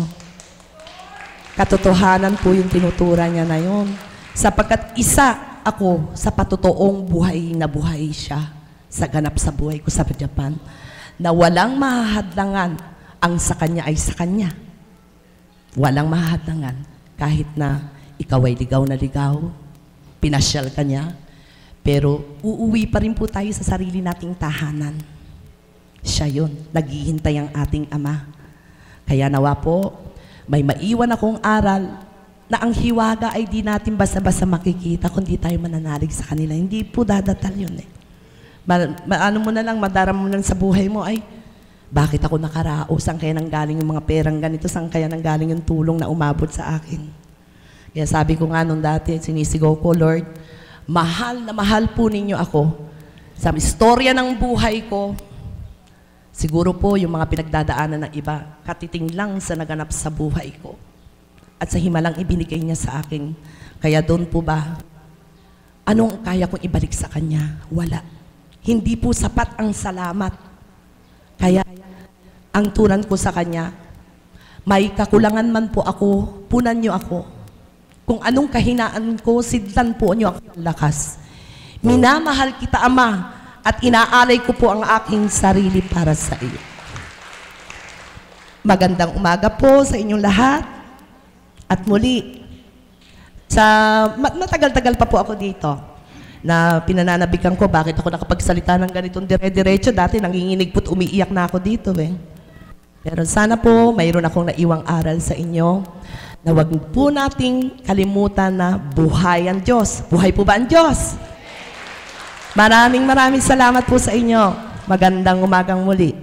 Katotohanan po yung tinutura niya na yun. Sapagkat isa ako sa patotoong buhay na buhay siya sa ganap sa buhay ko sa Japan, na walang mahahadlangan ang sa kanya ay sa kanya. Walang mahahadlangan kahit na ikaw ay ligaw na ligaw, pinasyal ka niya, pero uuwi pa rin po tayo sa sarili nating tahanan. Siya yun, naghihintay ang ating Ama. Kaya nawa po, may maiwan akong aral na ang hiwaga ay di natin basta-basta makikita kundi tayo mananalig sa kanila. Hindi po dadatal yun eh. Ma, ma, ano mo na lang, madaram mo na sa buhay mo, ay, bakit ako nakarao? Saan kaya nanggaling yung mga perang ganito? Saan kaya nanggaling yung tulong na umabot sa akin? Kaya sabi ko nga nung dati, sinisigaw ko, Lord, Mahal na mahal po ninyo ako. Sa istorya ng buhay ko, siguro po yung mga pinagdadaanan ng iba, katiting lang sa naganap sa buhay ko. At sa himalang ibinigay niya sa akin. Kaya doon po ba, anong kaya kong ibalik sa Kanya? Wala. Hindi po sapat ang salamat. Kaya ang tunan ko sa Kanya, may kakulangan man po ako, punan niyo ako. Kung anong kahinaan ko, sidlan po niyo ako ng lakas. Minamahal kita, Ama, at inaalay ko po ang aking sarili para sa iyo. Magandang umaga po sa inyong lahat. At muli, sa matagal-tagal pa po ako dito na pinananabikan ko bakit ako nakapagsalita ng ganitong dire-diretso. Dati nanginginig po't umiiyak na ako dito eh. Pero sana po mayroon akong naiwang aral sa inyo na wag po nating kalimutan na buhay ang Diyos. Buhay po ba ang Diyos? Maraming maraming salamat po sa inyo. Magandang umagang muli.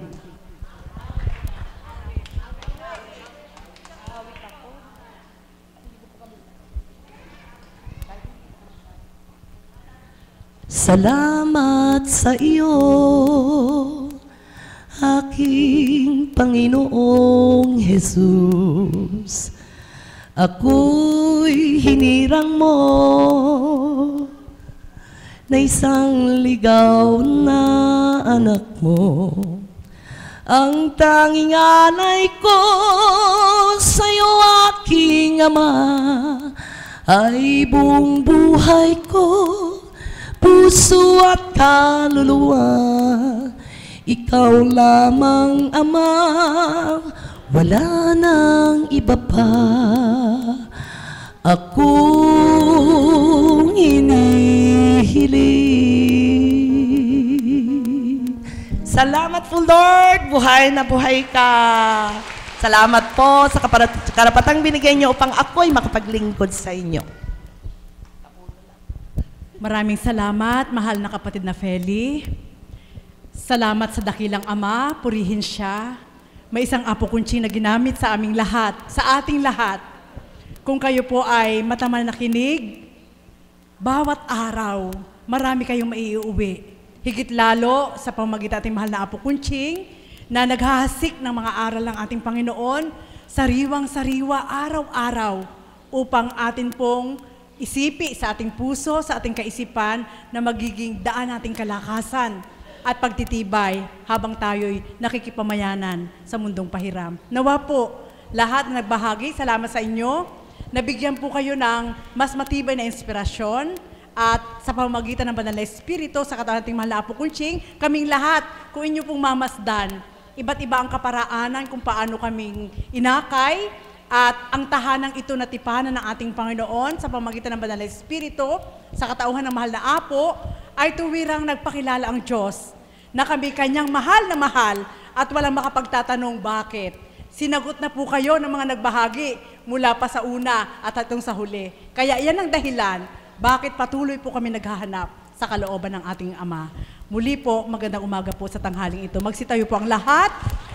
Salamat sa iyo, aking Panginoong Jesus. Ako'y hinirang mo na isang ligaw na anak mo. Ang tanging alay ko sa'yo, aking Ama, ay buong buhay ko, puso at kaluluwa. Ikaw lamang, Ama, wala nang iba pa. Akong hinihiling. Salamat po, Lord. Buhay na buhay ka. Salamat po sa karapatang binigay niyo upang ako'y makapaglingkod sa inyo. Maraming salamat, mahal na kapatid na Feli. Salamat sa dakilang Ama, purihin siya. May isang Apo Kunching na ginamit sa aming lahat, sa ating lahat. Kung kayo po ay matamal na kinig, bawat araw, marami kayong maiuwi. Higit lalo sa pamagitan ating mahal na Apo Kunching na naghahasik ng mga aral ng ating Panginoon, sariwang-sariwa, araw-araw, upang atin pong isipi sa ating puso, sa ating kaisipan, na magiging daan nating kalakasan at pagtitibay habang tayo'y nakikipamayanan sa mundong pahiram. Nawa po, lahat na nagbahagi, salamat sa inyo. Nabigyan po kayo ng mas matibay na inspirasyon at sa pamamagitan ng Banal na Espiritu sa katawan nating mahal na Apo Kunching, kaming lahat, kung inyo pong mamasdan, iba't iba ang kaparaanan kung paano kaming inakay at ang tahanang ito na tipanan ng ating Panginoon sa pamamagitan ng Banal na Espiritu sa katauhan ng mahal na Apo ay tuwirang nagpakilala ang Diyos na kami kanyang mahal na mahal at walang makapagtatanong bakit. Sinagot na po kayo ng mga nagbahagi mula pa sa una at hatong sa huli. Kaya yan ang dahilan bakit patuloy po kami naghahanap sa kalooban ng ating Ama. Muli po, magandang umaga po sa tanghaling ito. Magsitayo po ang lahat.